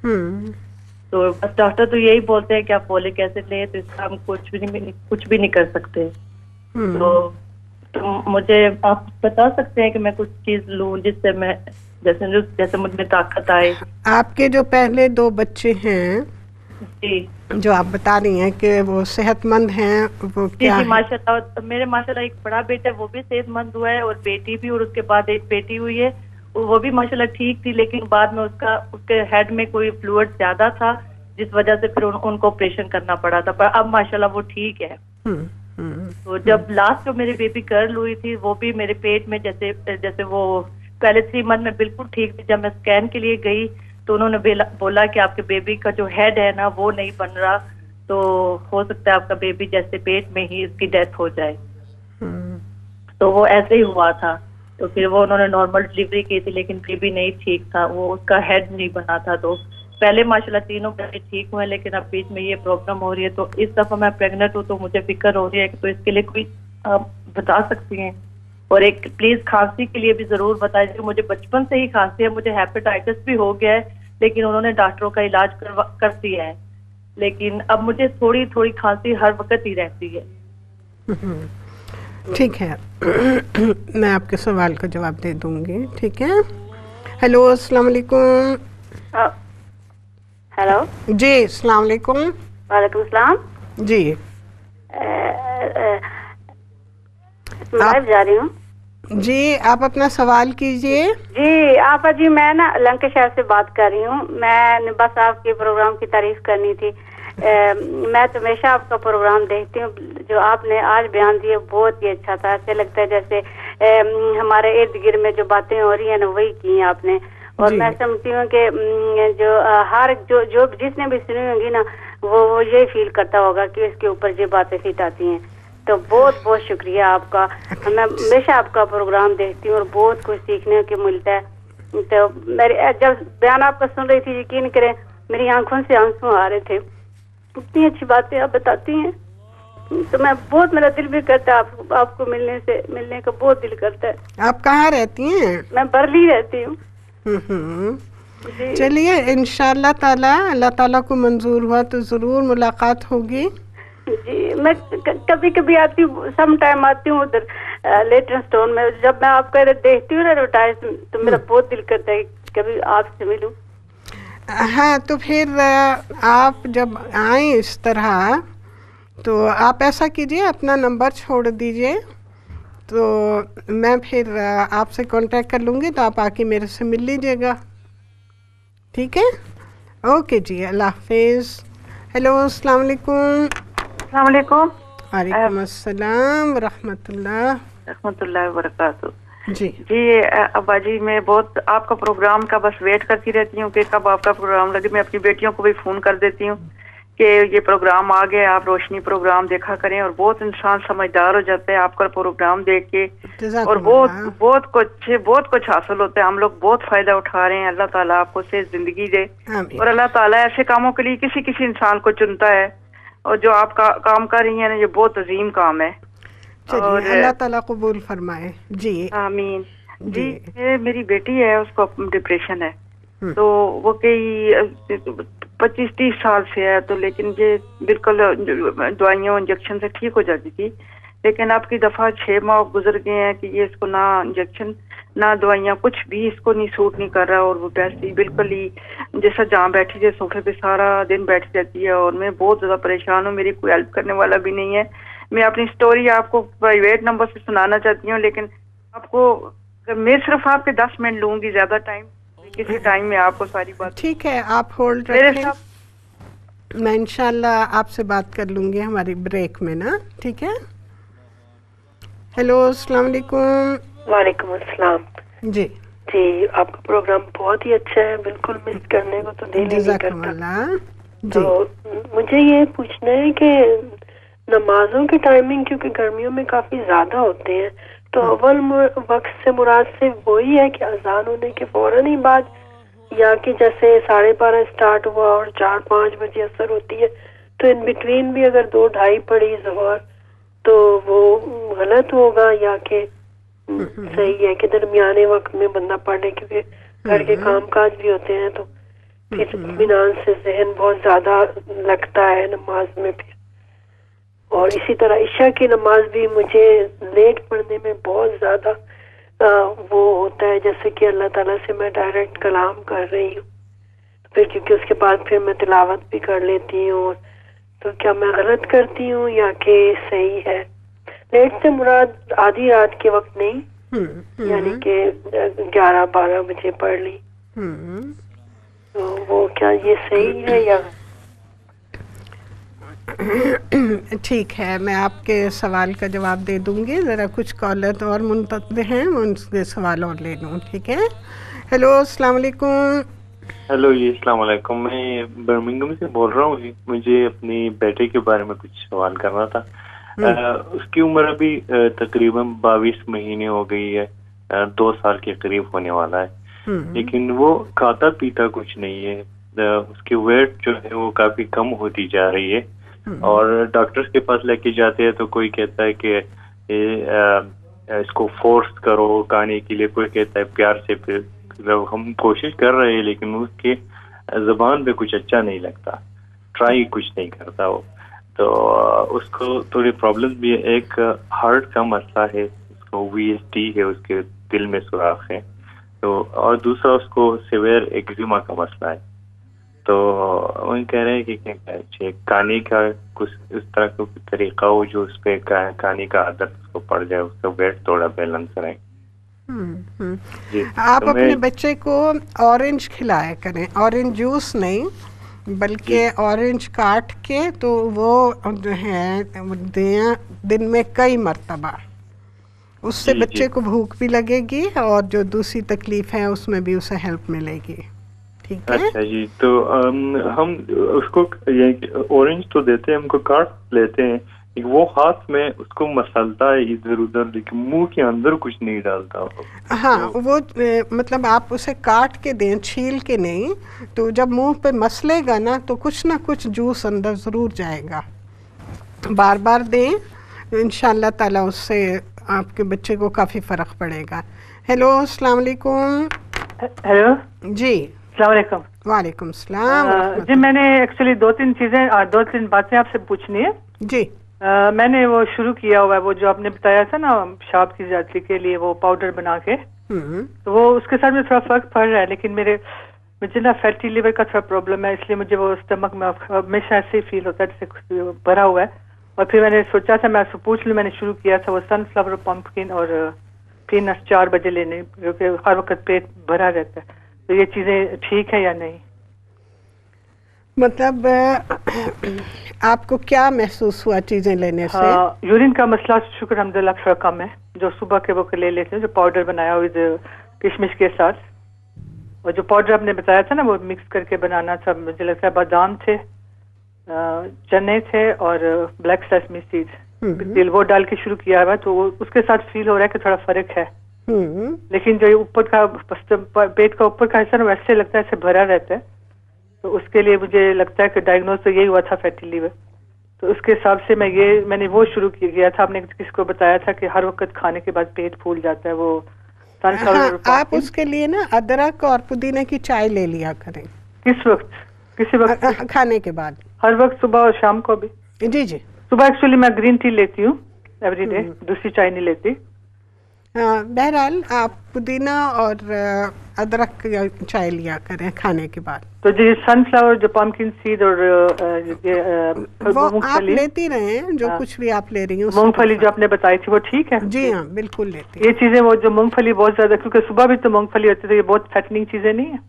تو بس ڈاکٹر تو یہی بولتے ہیں کہ آپ فولک ایسڈ لیں، تو اس کا ہم کچھ بھی نہیں کر سکتے. تو مجھے آپ بتا سکتے ہیں کہ میں کچھ چیز لوں جس سے میں جیسے مجھ میں طاقت آئے. آپ کے جو پہلے 2 بچے ہیں جی جو آپ بتا رہی ہیں کہ وہ صحت مند ہیں، وہ کیا؟ جی ماشاءاللہ میرے ماشاءاللہ ایک بڑا بیٹا وہ بھی صحت مند ہوا ہے اور بیٹی بھی، اور اس کے بعد ایک بیٹی ہوئی ہے وہ بھی ماشاءاللہ ٹھیک تھی، لیکن بعد میں اس کے ہیڈ میں کوئی فلوئڈ زیادہ تھا جس وجہ سے پھر ان کو آپریشن کرنا پڑا تھا، پر اب ماشاءاللہ وہ ٹھیک ہے. تو جب لاسٹ جو میری بیبی گرل ہوئی تھی وہ بھی میرے پیٹ میں جیسے وہ پہلے 3 منتھ میں بالکل ٹھیک تھی. جب میں اسکین کے لیے گئی تو انہوں نے بولا کہ آپ کے بیبی کا جو ہیڈ ہے نا وہ نہیں بن رہا، تو ہو سکتا ہے آپ کا بیبی جیسے پیٹ میں ہی اس کی ڈیتھ ہو جائے. تو وہ ایسے ہی ہوا تھا. تو پھر وہ انہوں نے نارمل ڈلیوری کی تھی لیکن بیبی نہیں ٹھیک تھا، وہ اس کا ہیڈ نہیں بنا تھا. تو پہلے ماشاءاللہ 3 بچے ٹھیک ہوئے لیکن اب بیچ میں یہ پرابلم ہو رہی ہے. تو اس دفعہ میں پریگنٹ ہوں تو مجھے فکر ہو رہی ہے کہ تو اس کے لیے کوئی آپ بتا سکتی ہیں. اور ایک پلیز کھانسی کے لیے بھی ضرور بتائیے. مجھے بچپن سے ہی کھانسی ہے، مجھے ہیپیٹائٹس بھی ہو گیا ہے لیکن انہوں نے ڈاکٹروں کا علاج کر دیا ہے، لیکن اب مجھے تھوڑی کھانسی ہر وقت ہی رہتی ہے. ٹھیک ہے، میں آپ کے سوال کا جواب دے دوں گی. ٹھیک ہے. ہیلو السلام علیکم. ہیلو جی السلام علیکم. وعلیکم السلام. جی لائیو جا رہی ہوں. جی آپ اپنا سوال کیجئے. جی آپا جی میں نا لنکے شہر سے بات کر رہی ہوں. میں نے بس آپ کے پروگرام کی تعریف کرنی تھی. میں تو ہمیشہ آپ کا پروگرام دیکھتی ہوں. جو آپ نے آج بیان دیا بہت ہی اچھا تھا. ایسے لگتا ہے جیسے ہمارے ارد گرد میں جو باتیں ہو رہی ہیں نا وہی کی ہیں آپ نے. اور میں سمجھتی ہوں کہ جو ہر جو جس نے بھی سنی ہوگی نا وہ یہی فیل کرتا ہوگا کہ اس کے اوپر یہ باتیں فٹ آتی ہیں. تو بہت بہت شکریہ آپ کا. میں ہمیشہ آپ کا پروگرام دیکھتی ہوں اور بہت کچھ سیکھنے کو ملتا ہے. تو جب بیان آپ کا سن رہی تھی یقین کریں میری آنکھوں سے آنسو آ رہے تھے. اتنی اچھی باتیں آپ بتاتی ہیں تو میں بہت میرا دل بھی کرتا ہے آپ کو ملنے کا بہت دل کرتا ہے. آپ کہاں رہتی ہیں؟ میں برلی رہتی ہوں. چلیے انشاءاللہ تعالی اللہ تعالیٰ کو منظور ہوا تو ضرور ملاقات ہوگی. جی میں کبھی کبھی آتی ہوں، سم ٹائم آتی ہوں ادھر لیٹن اسٹون میں. جب میں آپ کا دیکھتی ہوں نا ایڈورٹائز تو میرا بہت دل کرتا ہے کبھی آپ سے ملوں. ہاں تو پھر آپ جب آئیں اس طرح تو آپ ایسا کیجئے اپنا نمبر چھوڑ دیجئے تو میں پھر آپ سے کانٹیکٹ کر لوں گی تو آپ آ کے میرے سے مل لیجئے گا. ٹھیک ہے. اوکے جی اللہ حافظ. ہیلو السلام علیکم. السلام علیکم. وعلیکم السلام ورحمۃ اللہ وبرکاتہ. جی ابا جی میں بہت آپ کا پروگرام کا بس ویٹ کرتی رہتی ہوں کہ کب آپ کا پروگرام لگے. میں اپنی بیٹیوں کو بھی فون کر دیتی ہوں کہ یہ پروگرام آ گیا، آپ روشنی پروگرام دیکھا کریں. اور بہت انسان سمجھدار ہو جاتا ہے آپ کا پروگرام دیکھ کے اور بہت کچھ حاصل ہوتا ہے. ہم لوگ بہت فائدہ اٹھا رہے ہیں. اللہ تعالیٰ آپ کو صحت زندگی دے اور اللہ تعالیٰ ایسے کاموں کے لیے کسی انسان کو چنتا ہے. اور جو آپ کا کام کر رہی ہیں نا یہ بہت عظیم کام ہے. اور اللہ تعالیٰ قبول فرمائے. جی آمین. جی میری بیٹی ہے، اس کو ڈپریشن ہے تو وہ کئی 25-30 سال سے ہے، تو لیکن یہ بالکل دوائیوں انجیکشن سے ٹھیک ہو جاتی تھی، لیکن اب کی دفعہ 6 ماہ گزر گئے ہیں کہ یہ اس کو نہ انجیکشن نہ دوائیاں کچھ بھی اس کو نہیں سوٹ نہیں کر رہا، اور وہ ویسے ہی بالکل ہی جیسا جہاں بیٹھی جائے صوفے پہ سارا دن بیٹھ جاتی ہے، اور میں بہت زیادہ پریشان ہوں، میری کوئی ہیلپ کرنے والا بھی نہیں ہے. میں اپنی سٹوری آپ کو پرائیویٹ نمبر سے سنانا چاہتی ہوں، لیکن آپ کو میں صرف آپ کے 10 منٹ لوں گی، زیادہ ٹائم کسی ٹائم میں آپ کو ساری بات. ٹھیک ہے، آپ ہولڈ رکھیں، میں انشاءاللہ آپ سے بات کر لوں گی ہماری بریک میں نا. ٹھیک ہے. ہیلو، السلام علیکم. وعلیکم السلام. جی آپ کا پروگرام بہت ہی اچھا ہے، بالکل مس کرنے کو تو دل ہی نہیں کرتا. تو مجھے یہ پوچھنا ہے کہ نمازوں کی ٹائمنگ کیونکہ گرمیوں میں کافی زیادہ ہوتے ہیں، تو اول وقت سے مراد سے وہی ہے کہ اذان ہونے کے فوراً ہی بعد، یا کہ جیسے 12:30 اسٹارٹ ہوا اور 4-5 بجے اثر ہوتی ہے، تو ان بٹوین بھی اگر 2-2:30 پڑی ظہر تو وہ غلط ہوگا، یا کہ صحیح ہے کہ درمیانے وقت میں بندہ پڑھ لے، کیونکہ گھر کے کام کاج بھی ہوتے ہیں تو پھر اطمینان سے ذہن بہت زیادہ لگتا ہے نماز میں پھر. اور اسی طرح عشاء کی نماز بھی مجھے لیٹ پڑھنے میں بہت زیادہ وہ ہوتا ہے، جیسے کہ اللہ تعالیٰ سے میں ڈائریکٹ کلام کر رہی ہوں، پھر کیونکہ اس کے بعد پھر میں تلاوت بھی کر لیتی ہوں. تو کیا میں غلط کرتی ہوں یا کہ صحیح ہے؟ لیٹ سے مراد آدھی رات کے وقت نہیں، یعنی کہ 11-12 بجے پڑھ لی، تو وہ کیا یہ صحیح ہے یا؟ ٹھیک ہے، میں آپ کے سوال کا جواب دے دوں گی. ذرا کچھ کالر اور منتظر ہیں، میں ان کے سوال اور لے لوں. ٹھیک ہے. ہیلو، السلام علیکم. ہیلو جی، السلام علیکم. میں برمنگھم سے بول رہا ہوں. مجھے اپنی بیٹے کے بارے میں کچھ سوال کرنا تھا. اس کی عمر ابھی تقریباً 22 مہینے ہو گئی ہے، 2 سال کے قریب ہونے والا ہے، لیکن وہ کھاتا پیتا کچھ نہیں ہے. اس کی ویٹ جو ہے وہ کافی کم ہوتی جا رہی ہے، اور ڈاکٹر کے پاس لے کے جاتے ہیں تو کوئی کہتا ہے کہ اس کو فورس کرو کھانے کے لیے، کوئی کہتا ہے پیار سے. پھر ہم کوشش کر رہے ہیں لیکن اس کے زبان پہ کچھ اچھا نہیں لگتا، ٹرائی کچھ نہیں کرتا وہ. تو اس کو تھوڑی پرابلم بھی ہے. ایک ہارٹ کا مسئلہ ہے، اس کو VSD ہے، اس کے دل میں سوراخ ہے. تو اور دوسرا اس کو سیویئر ایگزیما کا مسئلہ ہے. تو وہ کہہ رہے ہیں کہ کھانے کا کچھ اس طرح کا طریقہ ہو جو اس پہ کھانے کا عادت اس کو پڑ جائے، اس کا ویٹ تھوڑا بیلنس رہے. آپ اپنے بچے کو اورنج کھلایا کریں، اورنج جوس نہیں بلکہ اورنج کاٹ کے، تو وہ جو ہے دن میں کئی مرتبہ، اس سے بچے کو بھوک بھی لگے گی اور جو دوسری تکلیف ہے اس میں بھی اسے ہیلپ ملے گی. ٹھیک ہے. اچھا جی. تو ہم اس کو اورنج تو دیتے ہیں، ہم کو کاٹ لیتے ہیں، وہ ہاتھ میں اس کو مسلتا ہے ادھر ادھر، لیکن منہ کے اندر کچھ نہیں ڈالتا. ہاں، وہ مطلب آپ اسے کاٹ کے دیں، چھیل کے نہیں. تو جب منہ پہ مسلے گا نا تو کچھ نہ کچھ جوس اندر ضرور جائے گا. بار بار دیں، انشاءاللہ تعالیٰ اس سے آپ کے بچے کو کافی فرق پڑے گا. ہیلو، السلام علیکم. ہیلو جی، السلام علیکم. وعلیکم السلام. جی، میں نے ایکچولی 2-3 باتیں آپ سے پوچھنی ہے. جی، میں نے وہ شروع کیا ہوا ہے، وہ جو آپ نے بتایا تھا نا شاب کی زیادتی کے لیے وہ پاؤڈر بنا کے، تو وہ اس کے ساتھ میں تھوڑا فرق پڑ رہا ہے، لیکن مجھے نا فیٹی لیور کا تھوڑا پرابلم ہے، اس لیے مجھے وہ اسٹمک میں ہمیشہ ایسے ہی فیل ہوتا ہے جیسے بھرا ہوا ہے. اور پھر میں نے سوچا تھا میں آپ سے پوچھ لوں، میں نے شروع کیا تھا وہ سن فلاور پمپکن اور پینٹس 4 بجے لینے، کیونکہ ہر وقت پیٹ بھرا رہتا ہے. تو یہ چیزیں ٹھیک ہے یا نہیں؟ مطلب آپ کو کیا محسوس ہوا چیزیں لینے سے؟ یورین کا مسئلہ شکر الحمدللہ تھوڑا کم ہے، جو صبح کے وقت لے لیتے ہیں، جو پاؤڈر بنایا ود کشمش کے ساتھ، اور جو پاؤڈر آپ نے بتایا تھا نا وہ مکس کر کے بنانا تھا، مجھے لگتا ہے بادام تھے، چنے تھے اور بلیک سیسمی سیڈ، تیل وہ ڈال کے شروع کیا ہوا، تو اس کے ساتھ فیل ہو رہا ہے کہ تھوڑا فرق ہے. لیکن جو اوپر کا پیٹ کا اوپر کا حصہ ویسے لگتا ہے ایسے بھرا رہتا ہے، تو اس کے لیے مجھے لگتا ہے کہ ڈائگنوز تو یہی ہوا تھا فیٹی لیور. تو اس کے حساب سے میں نے وہ شروع کیا تھا. آپ نے کس کو بتایا تھا کہ ہر وقت کھانے کے بعد پیٹ پھول جاتا ہے، وہ हाँ, आप उसके लिए ना अदरक और पुदीने की चाय ले लिया करें। किस वक्त? किसी वक्त? खाने के बाद। हर वक्त, सुबह और शाम को भी? जी जी। सुबह एक्चुअली मैं ग्रीन टी लेती हूँ एवरी डे, दूसरी चाय नहीं लेती। बहरहाल आप पुदीना और अदरक की चाय लिया करें खाने के बाद। तो जी सनफ्लावर, जो पम्पकिन सीड और वो आप लेती रहें, जो कुछ भी आप ले रही हैं। मूंगफली जो आपने बताई थी वो ठीक है? जी हाँ, बिल्कुल लेती। ये चीजें, वो जो मूंगफली बहुत ज्यादा, क्योंकि सुबह भी तो मूंगफली होती है, तो ये बहुत फैटनिंग चीजें नहीं है?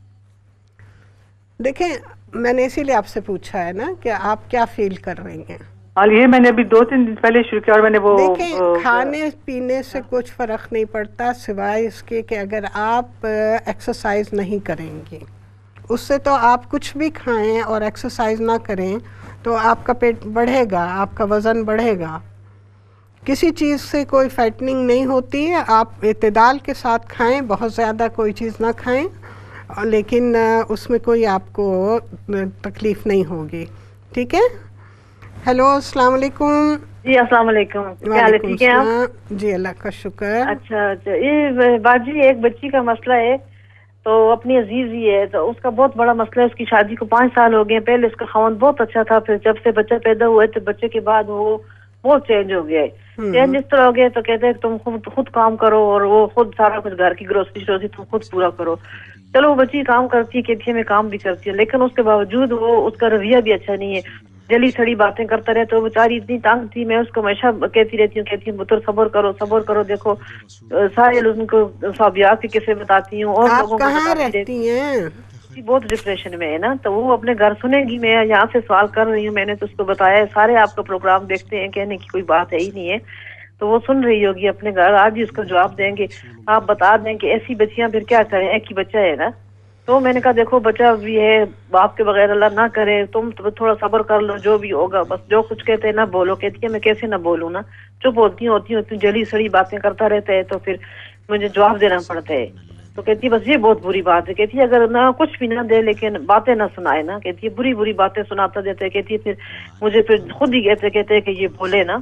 देखें, मैंने इसीलिए आपसे पूछा है ना कि आप क्या फील कर रही हैं। हाँ, ये मैंने अभी 2-3 दिन पहले शुरू किया और मैंने वो देखें, खाने पीने से कुछ फर्क नहीं पड़ता सिवाय इसके कि अगर आप एक्सरसाइज नहीं करेंगी। उससे तो आप कुछ भी खाएं और एक्सरसाइज ना करें तो आपका पेट बढ़ेगा, आपका वज़न बढ़ेगा। किसी चीज़ से कोई फैटनिंग नहीं होती है। आप इत्तेदाल के साथ खाएं, बहुत ज़्यादा कोई चीज़ ना खाएं, लेकिन उसमें कोई आपको तकलीफ़ नहीं होगी। ठीक है? हेलो, अस्सलाम वालेकुम। जी अस्सलाम वालेकुम, क्या हाल है? ठीक है आप? जी अल्लाह का शुक्र। अच्छा, ये बाजी एक बच्ची का मसला है, तो अपनी अजीज ही है, तो उसका बहुत बड़ा मसला है। उसकी शादी को 5 साल हो गए। पहले उसका खावंद बहुत अच्छा था, फिर जब से बच्चा पैदा हुआ है तो बच्चे के बाद वो बहुत चेंज हो गया है। चेंज इस तरह हो गया तो कहते हैं तुम खुद काम करो और वो खुद सारा कुछ घर की ग्रोसरी श्रोसरी तुम खुद पूरा करो। चलो वो बच्ची काम करती है, कहती है मैं काम भी करती हूँ, लेकिन उसके बावजूद वो उसका रवैया भी अच्छा नहीं है। जली सड़ी बातें करता रहे, तो बेचारी इतनी तंग थी। मैं उसको हमेशा कहती रहती हूँ पुत्र सब्र करो। देखो सारे लोग उनको साबियात के किस्से बताती हूँ और लोगों को बताती रहती हैं। बहुत डिप्रेशन में है ना, तो वो अपने घर सुनेगी। मैं यहाँ से सवाल कर रही हूँ, मैंने तो उसको बताया है, सारे आपका प्रोग्राम देखते हैं, कहने की कोई बात है ही नहीं है, तो वो सुन रही होगी अपने घर। आज ही उसको जवाब देंगे, आप बता दें कि ऐसी बच्चियां फिर क्या करें, एक ही बच्चा है ना। तो मैंने कहा देखो बच्चा भी है, बाप के बगैर अल्लाह ना करे, तुम तो थोड़ा सब्र कर लो, जो भी होगा। बस जो कुछ कहते हैं ना बोलो। कहती है मैं कैसे ना बोलूँ ना, चुप होती हूँ, जली सड़ी बातें करता रहता है, तो फिर मुझे जवाब देना पड़ता है। तो कहती है बस ये बहुत बुरी बात है। कहती है अगर ना कुछ भी ना दे लेकिन बातें ना सुनाए ना, कहती है बुरी बुरी बातें सुनाता देते है। कहती है फिर मुझे फिर खुद ही कहते हैं कि ये बोले ना।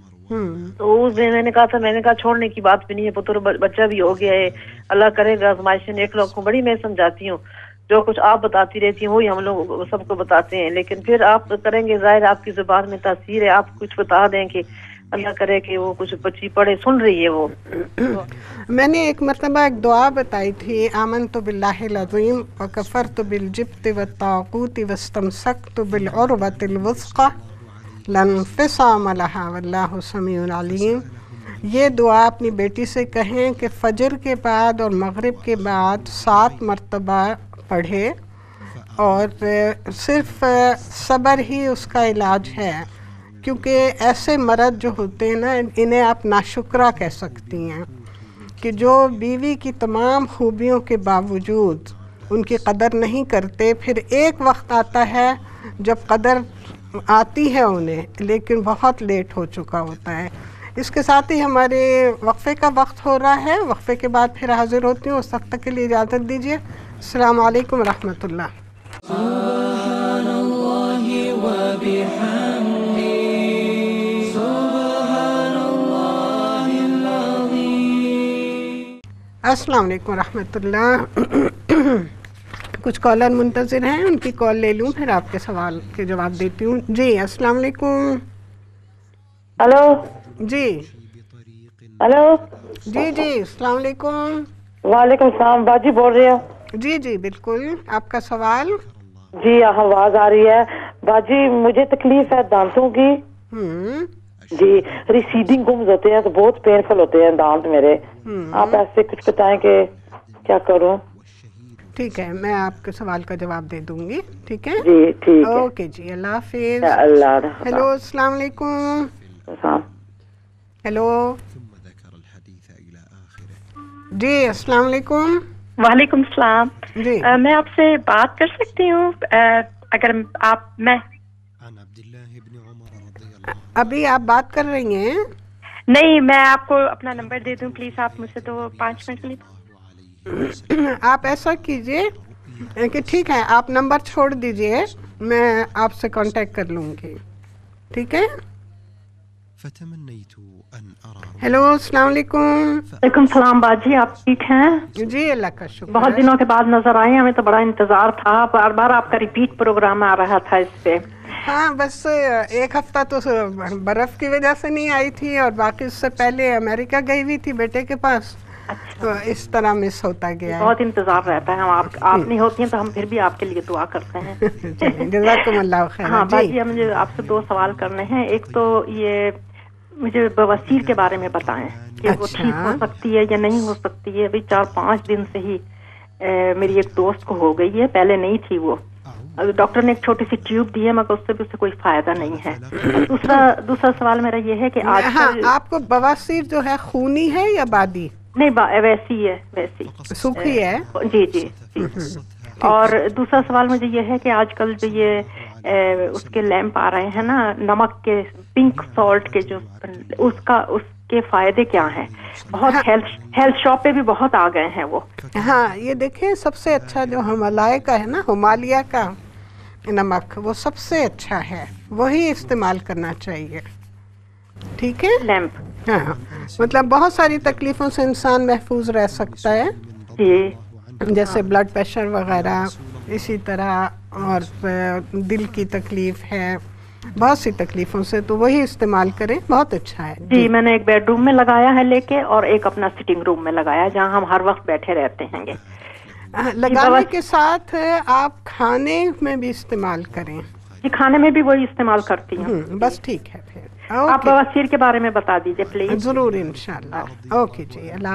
तो मैंने कहा छोड़ने की बात भी नहीं है, पुत्र बच्चा भी हो गया है, अल्लाह करेगा आज़माइशें नेक लोग को। बड़ी मैं समझाती हूँ, जो कुछ आप बताती रहती हैं वही हम लोग सबको बताते हैं, लेकिन फिर आप करेंगे, जाहिर आपकी जुबान में तासीर है, आप कुछ बता दें कि अल्लाह करे कि वो कुछ बच्ची पढ़े, सुन रही है वो। मैंने एक मरतबा एक दुआ बताई थी, आमनतु बिल्लाहिल अज़ीम व कफ़रतु बिल जिब्ति व ताक़ूति वस्तमसक्तु बिल उर्वतिल वुस्क़ा लन फ़िसाम लहा वल्लाहु समीउन अलीम। ये दुआ अपनी बेटी से कहें कि फ़जर के बाद और मगरिब के बाद 7 मरतबा पढ़े, और सिर्फ़ सब्र ही उसका इलाज है, क्योंकि ऐसे मर्द जो होते हैं ना, इन्हें आप नाशुक्रा कह सकती हैं, कि जो बीवी की तमाम खूबियों के बावजूद उनकी कदर नहीं करते। फिर एक वक्त आता है जब कदर आती है उन्हें, लेकिन बहुत लेट हो चुका होता है। इसके साथ ही हमारे वक्फे का वक्त हो रहा है, वक्फे के बाद फिर हाजिर होती हूँ। उस वक्त के लिए इजाज़त दीजिए। अस्सलाम वालेकुम रहमतुल्लाह। अस्सलाम वालेकुम रहमतुल्लाह। कुछ कॉलर मुंतज़िर हैं, उनकी कॉल ले लूँ, फिर आपके सवाल के जवाब देती हूँ। जी अस्सलाम वालेकुम। हेलो जी। हेलो जी अस्सलाम वालेकुम। वालेकुम सलाम, बाजी बोल रही हो? जी बिल्कुल, आपका सवाल। जी आवाज आ रही है। बाजी मुझे तकलीफ है दांतों की। जी रिसीडिंग गुम्स होते हैं तो बहुत पेनफुल होते हैं दांत मेरे। आप ऐसे कुछ बताएं कि क्या करूं? ठीक है, मैं आपके सवाल का जवाब दे दूंगी। ठीक है जी, ठीक है। ओके जी, अल्लाह हाफिज। अल्लाह। हेलो अस्सलाम वालेकुम। हेलो जी अस्सलाम वालेकुम। वालेकुम सलाम जी। मैं आपसे बात कर सकती हूँ? अगर मैं अभी आप बात कर रही हैं? नहीं, मैं आपको अपना नंबर दे दूं प्लीज, आप मुझसे तो 5 मिनट के लिए। आप ऐसा कीजिए कि ठीक है, आप नंबर छोड़ दीजिए, मैं आपसे कांटेक्ट कर लूँगी। ठीक है? हेलो अस्सलाम वालेकुम। वालेकुम सलाम बाजी, आप ठीक हैं? जी अल्लाह का शुक्र। बहुत दिनों के बाद नजर आए, हमें तो बड़ा इंतजार था, बार बार आपका रिपीट प्रोग्राम आ रहा था इस पे। हाँ बस एक हफ्ता तो बर्फ की वजह से नहीं आई थी और बाकी उससे पहले अमेरिका गई हुई थी बेटे के पास। अच्छा। तो इस तरह मिस होता गया है। बहुत इंतजार रहता है, हम आप नहीं होती हैं तो हम फिर भी आपके लिए दुआ करते हैं। जज़ाकुमुल्लाह खैर। हाँ बाजी, मुझे आपसे 2 सवाल करने हैं। एक तो ये मुझे बवासीर के बारे में बताएं कि वो ठीक हो सकती है या नहीं हो सकती है। अभी 4-5 दिन से ही मेरी एक दोस्त को हो गई है, पहले नहीं थी वो। डॉक्टर ने एक छोटी सी ट्यूब दी है मगर उससे भी उसे कोई फायदा नहीं है। दूसरा सवाल मेरा ये है कि आज आपको बवासीर जो है खूनी है या बादी? नहीं वैसी है, वैसी सूखी है। जी जी जी। और दूसरा सवाल मुझे ये है कि आजकल जो ये उसके लैंप आ रहे हैं ना, नमक के, पिंक सॉल्ट के, जो उसके फायदे क्या हैं? बहुत हेल्थ शॉप पे भी बहुत आ गए हैं वो। हाँ ये देखें, सबसे अच्छा जो हिमालय का है ना, हिमालय का नमक, वो सबसे अच्छा है, वही इस्तेमाल करना चाहिए। ठीक है लैंप। हाँ मतलब बहुत सारी तकलीफों से इंसान महफूज रह सकता है जी, जैसे ब्लड प्रेशर वगैरह, इसी तरह और दिल की तकलीफ है, बहुत सी तकलीफों से, तो वही इस्तेमाल करें, बहुत अच्छा है। जी मैंने एक बेडरूम में लगाया है लेके, और एक अपना सिटिंग रूम में लगाया जहाँ हम हर वक्त बैठे रहते हैं। लगाने के साथ आप खाने में भी इस्तेमाल करें। जी खाने में भी वही इस्तेमाल करती हूँ। बस ठीक है फिर। आप बवासीर के बारे में बता दीजिए प्लीज। जरूर इंशाल्लाह। ओके जी, अल्लाह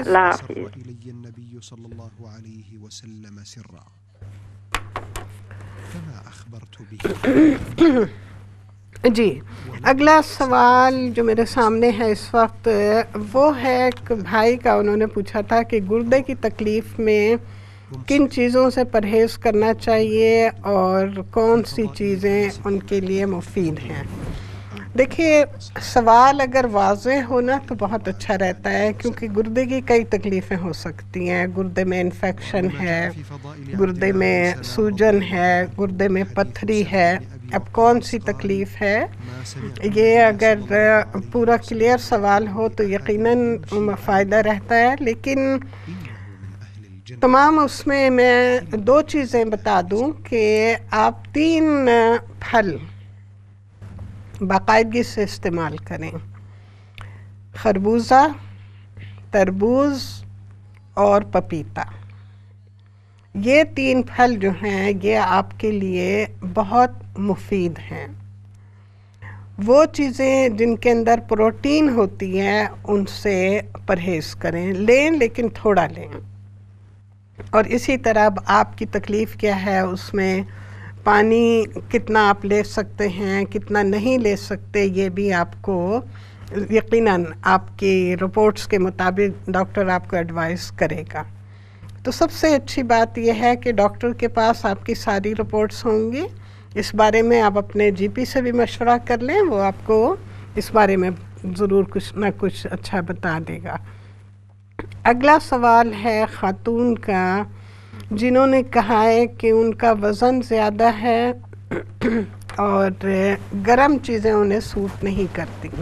हाफिज़। जी अगला सवाल जो मेरे सामने है इस वक्त, वो है एक भाई का। उन्होंने पूछा था कि गुर्दे की तकलीफ में किन चीज़ों से परहेज़ करना चाहिए और कौन सी चीज़ें उनके लिए मुफीद हैं। देखिए सवाल अगर वाज़ेह होना तो बहुत अच्छा रहता है, क्योंकि गुर्दे की कई तकलीफ़ें हो सकती हैं। गुर्दे में इन्फेक्शन है, गुर्दे में सूजन है, गुर्दे में पथरी है। अब कौन सी तकलीफ़ है, ये अगर पूरा क्लियर सवाल हो तो यकीनन फ़ायदा रहता है। लेकिन तमाम उसमें मैं 2 चीज़ें बता दूं कि आप 3 फल बाकायदगी से इस्तेमाल करें। खरबूजा, तरबूज और पपीता, ये 3 फल जो हैं ये आपके लिए बहुत मुफीद हैं। वो चीज़ें जिनके अंदर प्रोटीन होती हैं उनसे परहेज़ करें, लें लेकिन थोड़ा लें। और इसी तरह आपकी तकलीफ़ क्या है, उसमें पानी कितना आप ले सकते हैं, कितना नहीं ले सकते, ये भी आपको यकीनन आपकी रिपोर्ट्स के मुताबिक डॉक्टर आपको एडवाइस करेगा। तो सबसे अच्छी बात यह है कि डॉक्टर के पास आपकी सारी रिपोर्ट्स होंगी। इस बारे में आप अपने जीपी से भी मशवरा कर लें, वो आपको इस बारे में ज़रूर कुछ ना कुछ अच्छा बता देगा। अगला सवाल है ख़ातून का, जिन्होंने कहा है कि उनका वज़न ज़्यादा है और गर्म चीज़ें उन्हें सूट नहीं करती।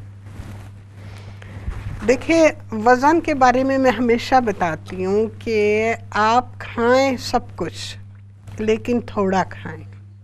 देखिए वज़न के बारे में मैं हमेशा बताती हूँ कि आप खाएं सब कुछ लेकिन थोड़ा खाएं।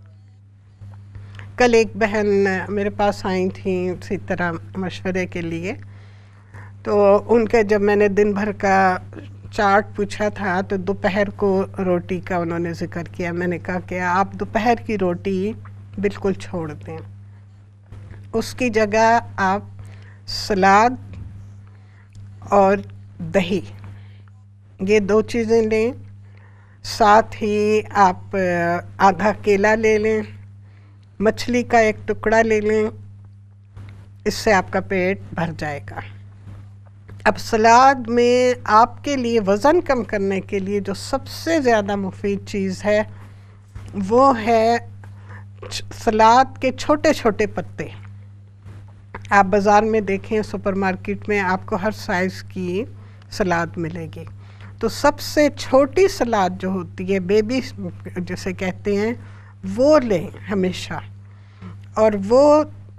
कल एक बहन मेरे पास आई थी इसी तरह मशवरे के लिए, तो उनके जब मैंने दिन भर का चार्ट पूछा था तो दोपहर को रोटी का उन्होंने ज़िक्र किया। मैंने कहा कि आप दोपहर की रोटी बिल्कुल छोड़ दें, उसकी जगह आप सलाद और दही, ये 2 चीज़ें लें। साथ ही आप आधा केला ले लें, मछली का एक टुकड़ा ले लें, इससे आपका पेट भर जाएगा। अब सलाद में आपके लिए वज़न कम करने के लिए जो सबसे ज़्यादा मुफीद चीज़ है वो है सलाद के छोटे छोटे पत्ते। आप बाज़ार में देखें, सुपरमार्केट में आपको हर साइज़ की सलाद मिलेगी। तो सबसे छोटी सलाद जो होती है, बेबी जिसे कहते हैं, वो लें हमेशा, और वो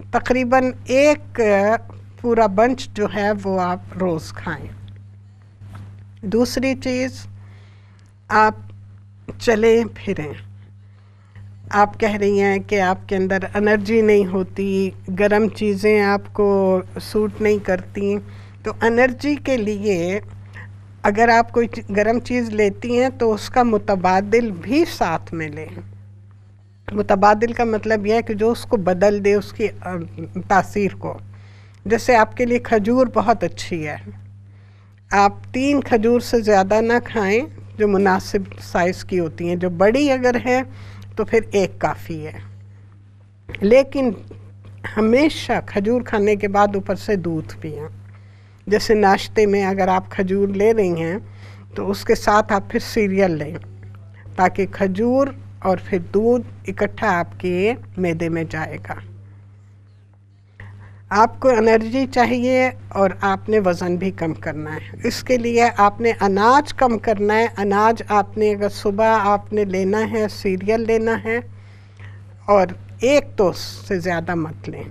तकरीबन एक पूरा बंच जो है वो आप रोज़ खाएं। दूसरी चीज़, आप चलें फिरें। आप कह रही हैं कि आपके अंदर एनर्जी नहीं होती, गर्म चीज़ें आपको सूट नहीं करती, तो एनर्जी के लिए अगर आप कोई गर्म चीज़ लेती हैं तो उसका मुतबादिल भी साथ में लें। मुतबादिल का मतलब यह है कि जो उसको बदल दे उसकी तासीर को। जैसे आपके लिए खजूर बहुत अच्छी है, आप 3 खजूर से ज़्यादा ना खाएं जो मुनासिब साइज़ की होती हैं। जो बड़ी अगर है तो फिर 1 काफ़ी है, लेकिन हमेशा खजूर खाने के बाद ऊपर से दूध पिएं। जैसे नाश्ते में अगर आप खजूर ले रही हैं तो उसके साथ आप फिर सीरियल लें, ताकि खजूर और फिर दूध इकट्ठा आपके मैदे में जाएगा। आपको एनर्जी चाहिए और आपने वज़न भी कम करना है। इसके लिए आपने अनाज कम करना है। अनाज आपने अगर सुबह आपने लेना है, सीरियल लेना है, और 1 टोस्ट से ज़्यादा मत लें।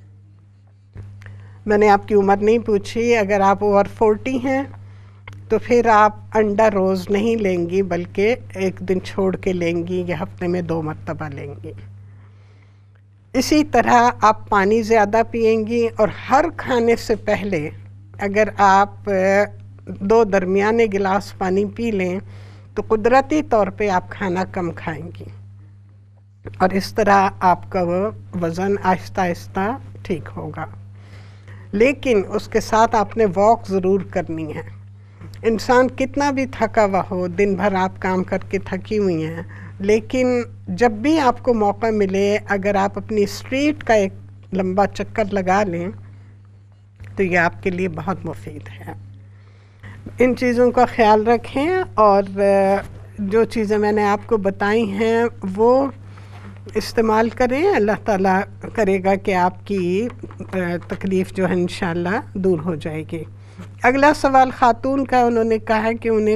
मैंने आपकी उम्र नहीं पूछी, अगर आप ओवर 40 हैं तो फिर आप अंडा रोज़ नहीं लेंगी, बल्कि 1 दिन छोड़ के लेंगी या हफ्ते में 2 मरतबा लेंगी। इसी तरह आप पानी ज़्यादा पिएंगी, और हर खाने से पहले अगर आप 2 दरमियाने गिलास पानी पी लें तो कुदरती तौर पे आप खाना कम खाएंगी, और इस तरह आपका वज़न आहिस्ता आहिस्ता ठीक होगा। लेकिन उसके साथ आपने वॉक ज़रूर करनी है। इंसान कितना भी थका हुआ हो, दिन भर आप काम करके थकी हुई हैं, लेकिन जब भी आपको मौका मिले अगर आप अपनी स्ट्रीट का एक लंबा चक्कर लगा लें तो ये आपके लिए बहुत मुफीद है। इन चीज़ों का ख्याल रखें, और जो चीज़ें मैंने आपको बताई हैं वो इस्तेमाल करें। अल्लाह ताला करेगा कि आपकी तकलीफ़ जो है इंशाअल्लाह दूर हो जाएगी। अगला सवाल खातून का, उन्होंने कहा है कि उन्हें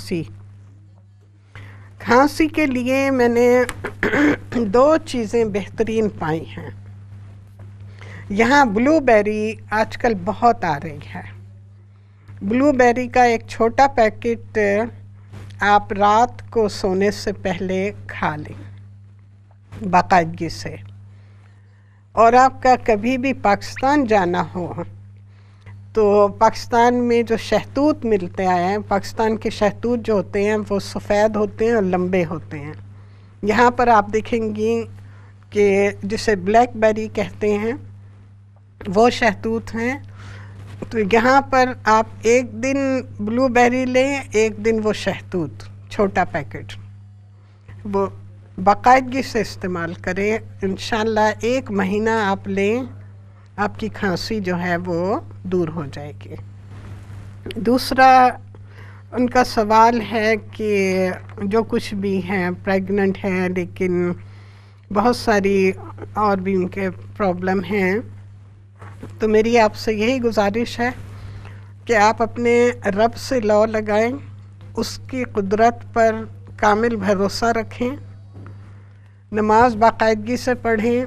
खांसी के लिए मैंने 2 चीज़ें बेहतरीन पाई हैं। यहाँ ब्लूबेरी आजकल बहुत आ रही है। ब्लूबेरी का एक छोटा पैकेट आप रात को सोने से पहले खा लें बाकायदगी से। और आपका कभी भी पाकिस्तान जाना हो तो पाकिस्तान में जो शहतूत मिलते हैं, पाकिस्तान के शहतूत जो होते हैं वो सफ़ेद होते हैं और लंबे होते हैं। यहाँ पर आप देखेंगी कि जिसे ब्लैकबेरी कहते हैं वो शहतूत हैं। तो यहाँ पर आप 1 दिन ब्लूबेरी लें, 1 दिन वो शहतूत छोटा पैकेट, वो बाकायदगी से इस्तेमाल करें। इंशाअल्लाह 1 महीना आप लें, आपकी खांसी जो है वो दूर हो जाएगी। दूसरा उनका सवाल है कि जो कुछ भी हैं प्रेग्नेंट हैं, लेकिन बहुत सारी और भी उनके प्रॉब्लम हैं, तो मेरी आपसे यही गुजारिश है कि आप अपने रब से लौ लगाएं, उसकी कुदरत पर कामिल भरोसा रखें, नमाज बाकायदगी से पढ़ें,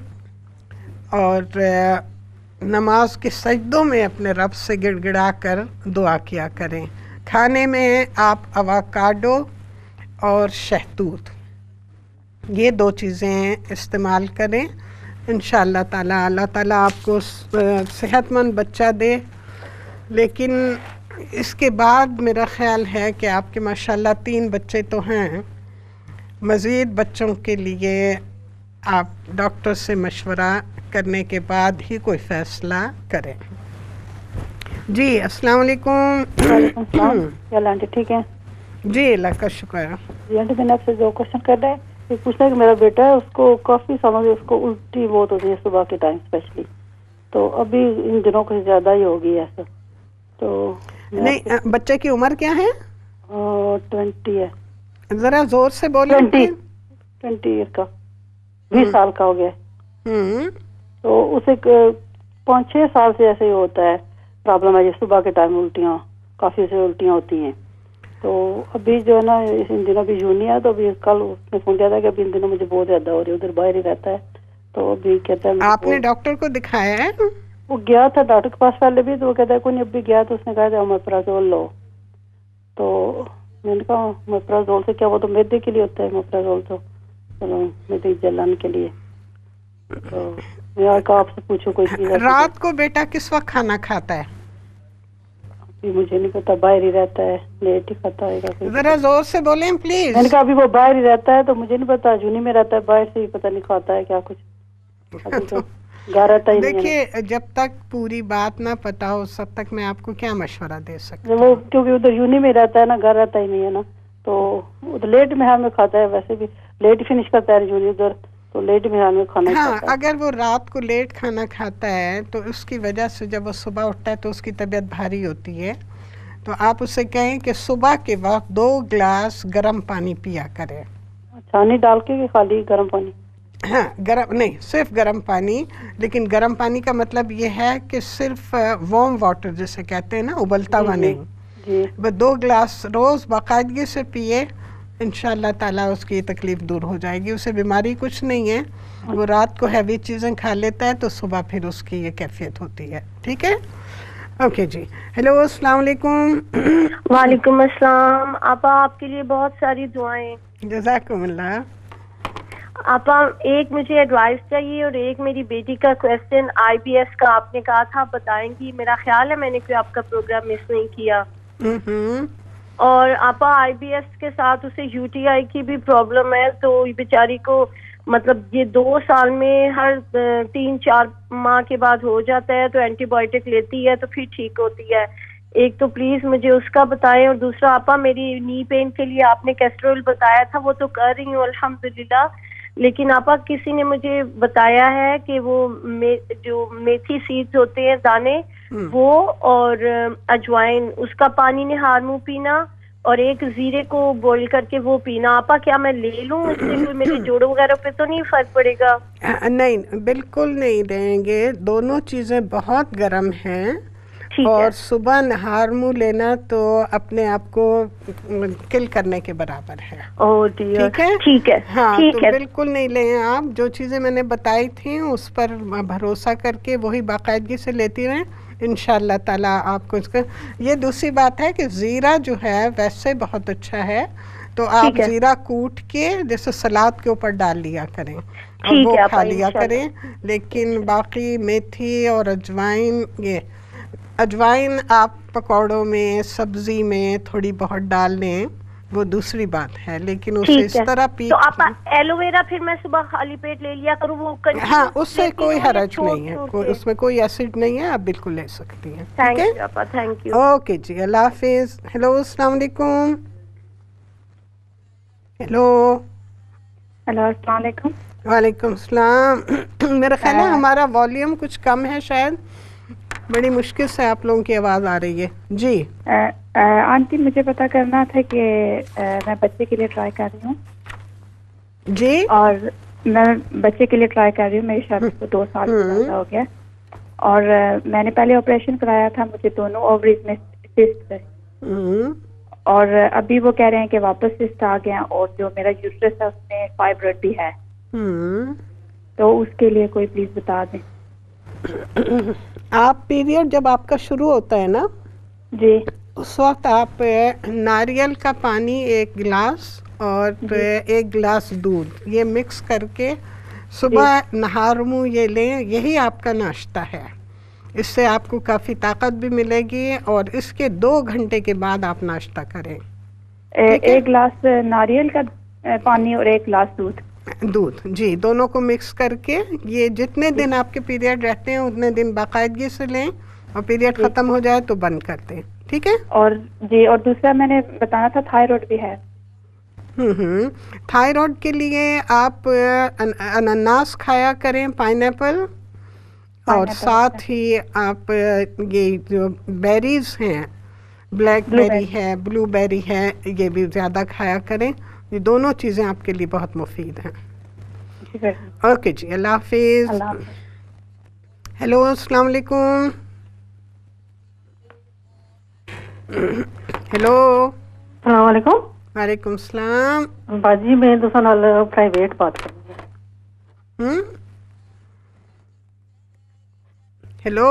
और नमाज के सजदों में अपने रब से गिड़गिड़ा कर दुआ किया करें। खाने में आप अवाकाडो और शहतूत, ये 2 चीज़ें इस्तेमाल करें। इंशाअल्लाह ताला अल्लाह ताला आपको सेहतमंद बच्चा दे। लेकिन इसके बाद मेरा ख़्याल है कि आपके माशाल्लाह 3 बच्चे तो हैं, मज़ीद बच्चों के लिए आप डॉक्टर से मशवरा करने के बाद ही कोई फ़ैसला करें। जी अस्सलाम वालेकुम। आंटी ठीक है जी, अल्लाह का शुक्र। जी आंटी, मैंने आपसे 2 क्वेश्चन कर रहे हैं। एक पूछना है कि मेरा बेटा है, उसको काफ़ी सालों से उसको उल्टी बहुत होती है सुबह के टाइम स्पेशली, तो अभी इन दिनों कुछ ज़्यादा ही होगी ऐसा। तो नहीं, बच्चे की उम्र क्या है? 20 है। ज़रा ज़ोर से बोलो। 20 ईयर का, 20 साल का हो गया। तो उसे 5-6 साल से ऐसे ही होता है, प्रॉब्लम है ये सुबह के टाइम उल्टियाँ, काफ़ी से उल्टियाँ होती हैं। तो अभी जो है ना इन दिनों भी जूनी है, तो अभी कल उसने फोन किया था कि अभी इन दिनों मुझे बहुत ज़्यादा हो रही है, उधर बाहर ही रहता है, तो अभी कहता है आपने डॉक्टर को दिखाया है? वो गया था डॉक्टर के पास पहले भी, तो वो कहता है कोई नहीं, अभी गया तो उसने कहा ओमेप्राजोल लो। तो मैंने कहा ओमेप्राजोल से क्या, वो तो मैदे के लिए होता है ओमेप्राजोल, तो चलो मैदे जलन के लिए। तो मैं कहा आपसे पूछो कोई चीज। रात को बेटा किस वक्त खाना खाता है? अभी मुझे नहीं पता, बाहर ही रहता है, लेट ही खाता है। जरा जोर से बोलें प्लीज। मैंने कहा अभी वो बाहर ही रहता है, तो मुझे नहीं पता, जूनी में रहता है, बाहर से ही पता नहीं खाता है क्या कुछ। अभी तो देखिए, जब तक पूरी बात ना पता हो तब तक मैं आपको क्या मशवरा दे सकती हूँ। वो क्योंकि उधर यूनी में रहता है ना, घर रहता ही नहीं है ना, तो उधर लेट में हमें खाता है, वैसे भी लेट फिनिश करता है यूनी उधर, तो लेट में हमें खाना खाता है। अगर वो रात को लेट खाना खाता है तो उसकी वजह से जब वो सुबह उठता है तो उसकी तबीयत भारी होती है, तो आप उसे कहें कि सुबह के वक्त 2 गिलास गर्म पानी पिया करें। छानी डाल के खाली गर्म पानी? हाँ, गरम नहीं, सिर्फ गर्म पानी, लेकिन गर्म पानी का मतलब ये है कि सिर्फ वार्म वाटर जिसे कहते हैं ना, उबलता हुआ नहीं। वो 2 गिलास रोज बाकायदगी से पिए, इंशाल्लाह ताला उसकी तकलीफ दूर हो जाएगी। उसे बीमारी कुछ नहीं है, वो रात को हैवी चीज़ें खा लेता है तो सुबह फिर उसकी ये कैफियत होती है। ठीक है, ओके जी। हेलो, अस्सलाम वालेकुम। वालेकुम अस्सलाम। आपा आपके लिए बहुत सारी दुआएं। जज़ाकुमुल्लाह। आपा एक मुझे एडवाइस चाहिए और एक मेरी बेटी का क्वेश्चन IBS का आपने कहा था बताएंगी। मेरा ख्याल है मैंने कोई आपका प्रोग्राम मिस नहीं किया। और आपा IBS के साथ उसे UTI की भी प्रॉब्लम है, तो बेचारी को मतलब ये 2 साल में हर 3-4 माह के बाद हो जाता है, तो एंटीबायोटिक लेती है तो फिर ठीक होती है। एक तो प्लीज मुझे उसका बताएं, और दूसरा आपा मेरी नी पेन के लिए आपने कैस्ट्रोल बताया था, वो तो कर रही हूँ अल्हम्दुलिल्लाह, लेकिन आपा किसी ने मुझे बताया है कि वो जो मेथी सीड्स होते हैं दाने, वो और अजवाइन, उसका पानी निहार मुँह पीना, और एक जीरे को बॉईल करके वो पीना। आपा क्या मैं ले लूं, इससे कोई मेरे जोड़ों वगैरह पे तो नहीं फर्क पड़ेगा? नहीं, बिल्कुल नहीं देंगे, दोनों चीजें बहुत गर्म हैं, और सुबह नहार मुँह लेना तो अपने आप को किल करने के बराबर है। ओह डियर, ठीक है, ठीक है, हाँ, ठीक तो है। बिल्कुल नहीं लें आप। जो चीजें मैंने बताई थी उस पर भरोसा करके वही बाकायदगी से लेती रहें, इंशाल्लाह ताला आपको इसका। ये दूसरी बात है कि ज़ीरा जो है वैसे बहुत अच्छा है, तो आप ज़ीरा कूट के जैसे सलाद के ऊपर डाल लिया करें और वो खा लिया करें। लेकिन बाकी मेथी और अजवाइन, ये अजवाइन आप पकौड़ों में, सब्जी में थोड़ी बहुत डाल लें, वो दूसरी बात है, लेकिन उसे इस तरह पी। तो आप एलोवेरा फिर मैं सुबह खाली पेट ले लिया करूँ वो? हाँ, उससे कोई हरज नहीं है, उसमें कोई एसिड नहीं है, आप बिल्कुल ले सकती हैं। थैंक यू आपा, थैंक यू। ओके जी, अल्लाह हाफिज। हेलो, अस्सलाम वालेकुम। हेलो, अस्सलाम वालेकुम। वालेकुम सलाम। मेरा ख्याल है हमारा वॉल्यूम कुछ कम है, शायद बड़ी मुश्किल से आप लोगों की आवाज़ आ रही है जी। आंटी मुझे पता करना था कि मैं बच्चे के लिए ट्राई कर रही हूँ जी, और मैं बच्चे के लिए ट्राई कर रही हूँ। मेरी शादी को 2 साल हो गया, और मैंने पहले ऑपरेशन कराया था, मुझे दोनों ओवरीज में सिस्ट है, और अभी वो कह रहे हैं कि वापस सिस्ट आ गया, और जो मेरा यूट्रस है उसमें फाइब्रॉइड भी है, तो उसके लिए कोई प्लीज बता दें। आप पीरियड जब आपका शुरू होता है ना जी, उस वक्त आप नारियल का पानी 1 गिलास और 1 गिलास दूध ये मिक्स करके सुबह नहार मुँह ये लें, यही आपका नाश्ता है। इससे आपको काफ़ी ताकत भी मिलेगी, और इसके 2 घंटे के बाद आप नाश्ता करें। 1 गिलास नारियल का पानी और 1 गिलास दूध जी, दोनों को मिक्स करके ये जितने दिन आपके पीरियड रहते हैं उतने दिन बाकायदगी से लें, और पीरियड खत्म हो जाए तो बंद कर दें। ठीक है, और जी, और दूसरा मैंने बताना था थायराइड भी है। थायराइड के लिए आप अनानास खाया करें, पाइनएप्पल, और साथ ही आप ये जो बेरीज हैं, ब्लैक बेरी है, ब्लू बेरी है, ये भी ज़्यादा खाया करें। ये दोनों चीज़ें आपके लिए बहुत मुफीद हैं। ओके जी, अल्लाह हाफिज। हेलो, अस्सलाम वालेकुम। हेलो, वालेकुम। वालेकुम सलाम। बाजी मैं दोस्तों नाल प्राइवेट बात करनी है। हेलो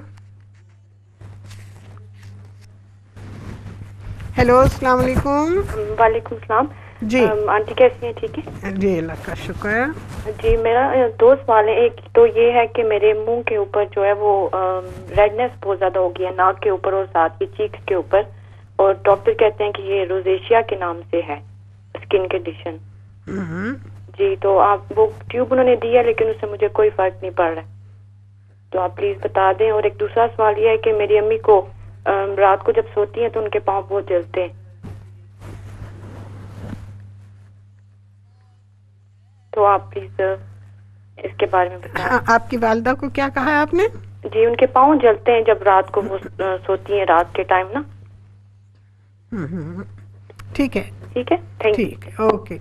हेलो, अस्सलाम वालेकुम। वालेकुम सलाम जी। आंटी कैसी हैं? ठीक है जी, अल्लाह का शुक्र है। जी, मेरा दो सवाल है। एक तो ये है कि मेरे मुंह के ऊपर जो है वो रेडनेस बहुत ज्यादा हो गई है, नाक के ऊपर और साथ ही चीक्स के ऊपर, और डॉक्टर कहते हैं कि ये रोजेशिया के नाम से है, स्किन कंडीशन। जी, तो आप वो ट्यूब उन्होंने दी है लेकिन उससे मुझे कोई फर्क नहीं पड़ रहा है, तो आप प्लीज बता दें। और एक दूसरा सवाल ये है कि मेरी अम्मी को रात को जब सोती हैं तो उनके पाँव बहुत जलते हैं, तो आप प्लीज इसके बारे में बताएं। आपकी वालिदा को क्या कहा है आपने? जी, उनके पाँव जलते हैं जब रात को वो सोती हैं, रात के टाइम ना। ठीक है, ठीक है, थैंक यू। ठीक है, ओके।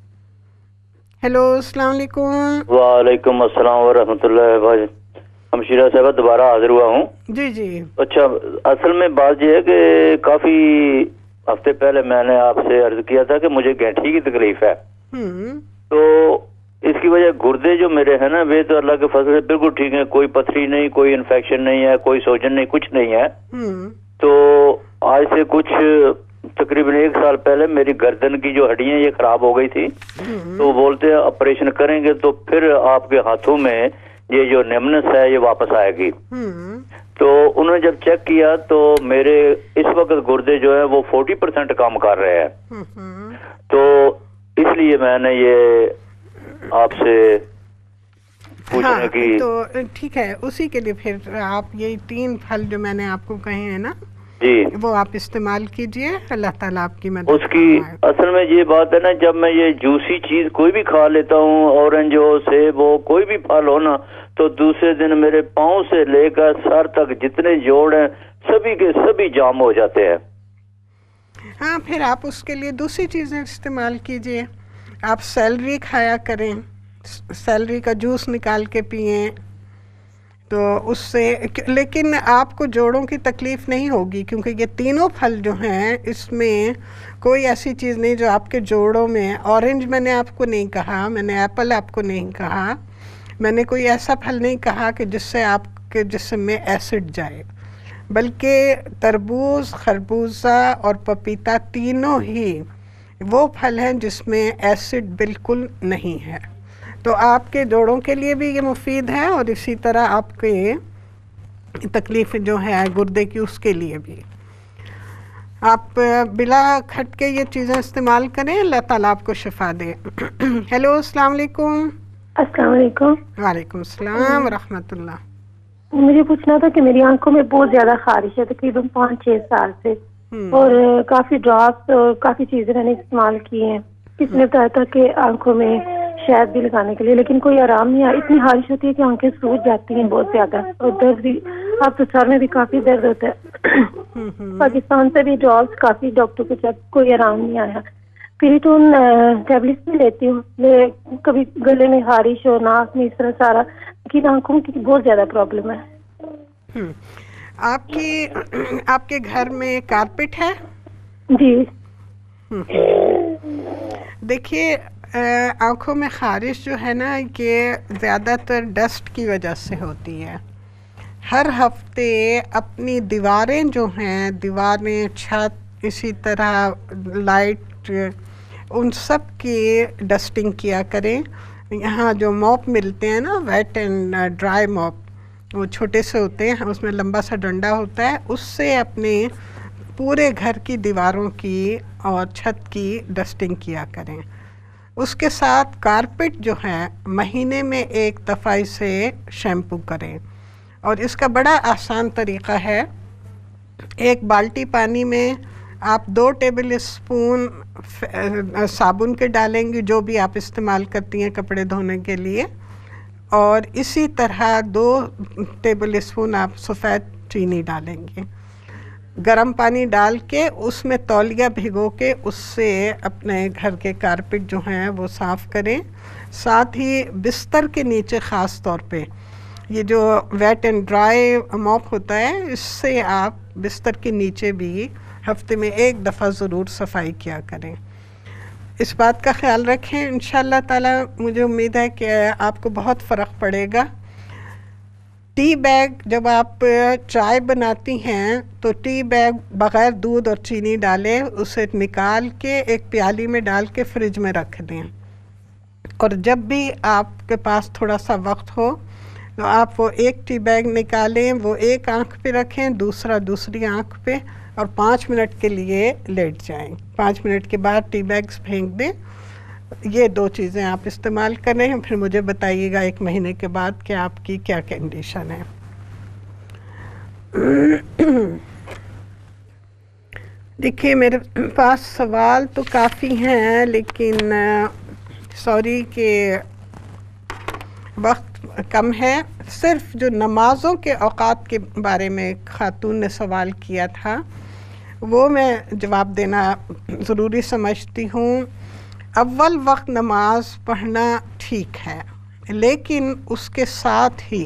हेलो, अस्सलाम वालेकुम। वालेकुम अस्सलाम वरहमतुल्लाहि भाई, हमशीरा साहब दोबारा हाजिर हुआ हूँ। जी जी। अच्छा, असल में बात ये है कि काफी हफ्ते पहले मैंने आपसे अर्ज किया था कि मुझे गैठी की तकलीफ है, तो इसकी वजह गुर्दे जो मेरे हैं ना, वे तो अल्लाह के फजल से बिल्कुल ठीक है, कोई पथरी नहीं, कोई इन्फेक्शन नहीं है, कोई सोजन नहीं, कुछ नहीं है। तो आज से कुछ तकरीबन 1 साल पहले मेरी गर्दन की जो हड्डियां ये खराब हो गई थी, तो बोलते हैं ऑपरेशन करेंगे तो फिर आपके हाथों में ये जो निम्नस है ये वापस आएगी। तो उन्होंने जब चेक किया तो मेरे इस वक्त गुर्दे जो है वो 40% काम कर रहे हैं, तो इसलिए मैंने ये आपसे पूछने की। तो ठीक है, उसी के लिए फिर आप ये 3 फल जो मैंने आपको कहे हैं ना जी, वो आप इस्तेमाल कीजिए, अल्लाह ताला आपकी मदद उसकी असल में ये बात है ना, जब मैं ये जूसी चीज कोई भी खा लेता हूँ, ऑरेंज हो, सेब हो, कोई भी फल हो ना, तो दूसरे दिन मेरे पाँव से लेकर सर तक जितने जोड़ हैं सभी के सभी जाम हो जाते हैं। हाँ, फिर आप उसके लिए दूसरी चीज़ें इस्तेमाल कीजिए। आप सेलरी खाया करें, सेलरी का जूस निकाल के पिएं, तो उससे, लेकिन आपको जोड़ों की तकलीफ़ नहीं होगी, क्योंकि ये तीनों फल जो हैं इसमें कोई ऐसी चीज़ नहीं जो आपके जोड़ों में। ऑरेंज मैंने आपको नहीं कहा, मैंने एप्पल आपको नहीं कहा, मैंने कोई ऐसा फल नहीं कहा कि जिससे आपके जिस्म में एसिड जाए, बल्कि तरबूज, खरबूजा और पपीता तीनों ही वो फल हैं जिसमें एसिड बिल्कुल नहीं है। तो आपके जोड़ों के लिए भी ये मुफीद है, और इसी तरह आपके तकलीफ़ जो है गुर्दे की उसके लिए भी। आप बिला खटके ये चीज़ें इस्तेमाल करें, अल्लाह ताला आपको शिफा दे। हेलो, अस्सलाम वालेकुम। अस्सलाम वालेकुम। वालेकुम सलाम रहमतुल्लाह। मुझे पूछना था कि मेरी आंखों में बहुत ज्यादा खारिश है, तकरीबन 5-6 साल से, और काफी ड्रॉप्स और काफी चीजें मैंने इस्तेमाल की हैं। किसी ने बताया था कि आंखों में शहद भी लगाने के लिए, लेकिन कोई आराम नहीं आया। इतनी खारिश होती है कि आंखें सूज जाती हैं बहुत ज्यादा, और दर्द भी, अब तो सर में भी काफी दर्द होता है। पाकिस्तान से भी ड्रॉप्स काफी डॉक्टर को चेक, कोई आराम नहीं आया। पिरिटोन टैबलेट्स भी लेती हूँ, कभी गले में खारिश हो, नाक में, इस तरह सारा, लेकिन आंखों की बहुत ज्यादा प्रॉब्लम है। आपके घर में कारपेट है? जी। देखिए, आँखों में ख़ारिश जो है ना, ये ज़्यादातर डस्ट की वजह से होती है। हर हफ्ते अपनी दीवारें जो हैं, दीवारें, छत, इसी तरह लाइट, उन सब की डस्टिंग किया करें। यहाँ जो मॉप मिलते हैं ना, वेट एंड ड्राई मॉप, वो छोटे से होते हैं, उसमें लंबा सा डंडा होता है, उससे अपने पूरे घर की दीवारों की और छत की डस्टिंग किया करें। उसके साथ कारपेट जो है महीने में 1 दफ़ा इसे शैम्पू करें, और इसका बड़ा आसान तरीक़ा है। 1 बाल्टी पानी में आप 2 टेबल स्पून साबुन के डालेंगे, जो भी आप इस्तेमाल करती हैं कपड़े धोने के लिए, और इसी तरह 2 टेबल स्पून आप सफ़ेद चीनी डालेंगे। गरम पानी डाल के उसमें तौलिया भिगो के उससे अपने घर के कारपेट जो हैं वो साफ़ करें। साथ ही बिस्तर के नीचे ख़ास तौर पे ये जो वेट एंड ड्राई मॉप होता है, इससे आप बिस्तर के नीचे भी हफ्ते में 1 दफ़ा ज़रूर सफाई किया करें। इस बात का ख्याल रखें, इंशाअल्लाह ताला मुझे उम्मीद है कि आपको बहुत फ़र्क पड़ेगा। ٹی بیگ جب آپ چائے بناتی ہیں تو ٹی بیگ بغیر دودھ اور چینی ڈالے اسے نکال کے ایک پیالی میں ڈال کے فریج میں رکھ دیں، اور جب بھی آپ کے پاس تھوڑا سا وقت ہو تو آپ وہ ایک ٹی بیگ نکالیں، وہ ایک آنکھ پہ رکھیں، دوسرا دوسری آنکھ پہ، اور 5 منٹ کے لیے لیٹ جائیں۔ 5 منٹ کے بعد ٹی بیگز پھینک دیں۔ یہ 2 چیزیں آپ استعمال کریں، پھر مجھے بتائیے گا 1 مہینے کے بعد کہ آپ کی کیا کنڈیشن ہے۔ دیکھیے میرے پاس سوال تو کافی ہیں، لیکن سوری کہ وقت کم ہے۔ صرف جو نمازوں کے اوقات کے بارے میں ایک خاتون نے سوال کیا تھا وہ میں جواب دینا ضروری سمجھتی ہوں۔ اول وقت نماز پڑھنا ٹھیک ہے، لیکن اس کے ساتھ ہی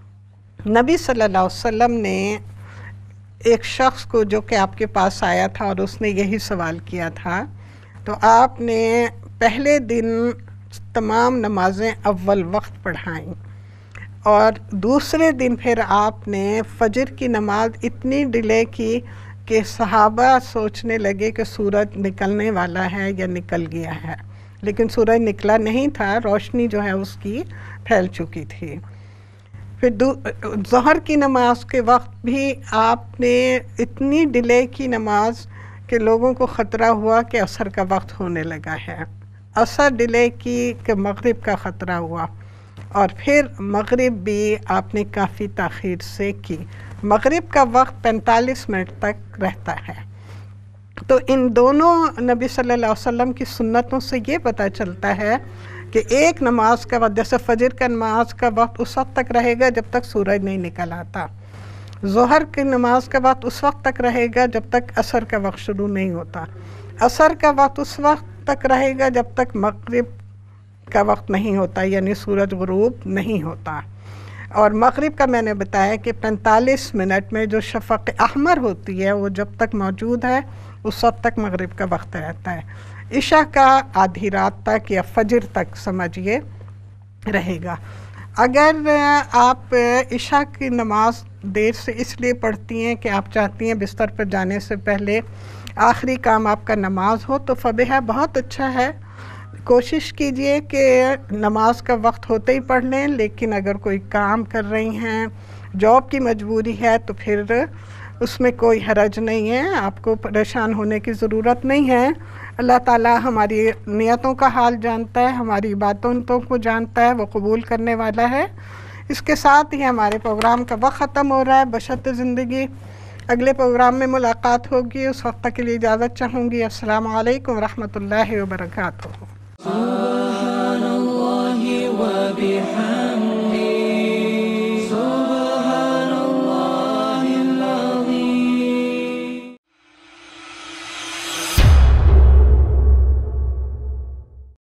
نبی صلی اللہ علیہ وسلم نے ایک شخص کو جو کہ آپ کے پاس آیا تھا اور اس نے یہی سوال کیا تھا، تو آپ نے پہلے دن تمام نمازیں اول وقت پڑھائیں، اور دوسرے دن پھر آپ نے فجر کی نماز اتنی ڈیلے کی کہ صحابہ سوچنے لگے کہ سورج نکلنے والا ہے یا نکل گیا ہے، لیکن سورج نکلا نہیں تھا، روشنی جو ہے اس کی پھیل چکی تھی۔ پھر ظہر کی نماز کے وقت بھی آپ نے اتنی ڈیلے کی نماز کہ لوگوں کو خطرہ ہوا کہ عصر کا وقت ہونے لگا ہے، عصر ڈیلے کی کہ مغرب کا خطرہ ہوا، اور پھر مغرب بھی آپ نے کافی تاخیر سے کی۔ مغرب کا وقت 45 منٹ تک رہتا ہے۔ تو ان دونوں نبی صلی اللہ علیہ وسلم کی سنتوں سے یہ پتہ چلتا ہے کہ ایک نماز کا وقت، جیسے فجر کا نماز کا وقت اس وقت تک رہے گا جب تک سورج نہیں نکل آتا، ظہر کی نماز کا وقت اس وقت تک رہے گا جب تک عصر کا وقت شروع نہیں ہوتا، عصر کا وقت اس وقت تک رہے گا جب تک مغرب کا وقت نہیں ہوتا، یعنی سورج غروب نہیں ہوتا۔ اور مغرب کا میں نے بتایا کہ 45 منٹ میں جو شفق احمر ہوتی ہے وہ جب تک موجود ہے اس وقت تک مغرب کا وقت رہتا ہے۔ عشاء کا آدھی رات تک یا فجر تک سمجھیے رہے گا۔ اگر آپ عشاء کی نماز دیر سے اس لیے پڑھتی ہیں کہ آپ چاہتی ہیں بستر پر جانے سے پہلے آخری کام آپ کا نماز ہو تو فبہ بہت اچھا ہے، کوشش کیجئے کہ نماز کا وقت ہوتے ہی پڑھ لیں، لیکن اگر کوئی کام کر رہی ہیں، جاب کی مجبوری ہے، تو پھر اس میں کوئی حرج نہیں ہے، آپ کو پریشان ہونے کی ضرورت نہیں ہے۔ اللہ تعالیٰ ہماری نیتوں کا حال جانتا ہے، ہماری باتوں کو جانتا ہے، وہ قبول کرنے والا ہے۔ اس کے ساتھ ہی ہمارے پروگرام کا وقت ختم ہو رہا ہے۔ بشرط زندگی اگلے پروگرام میں ملاقات ہوگی، اس وقت تک کے لیے اجازت چاہوں گی۔ السلام علیکم ورحمۃ اللہ وبرکاتہ۔ سبحان اللہ وبحمدہ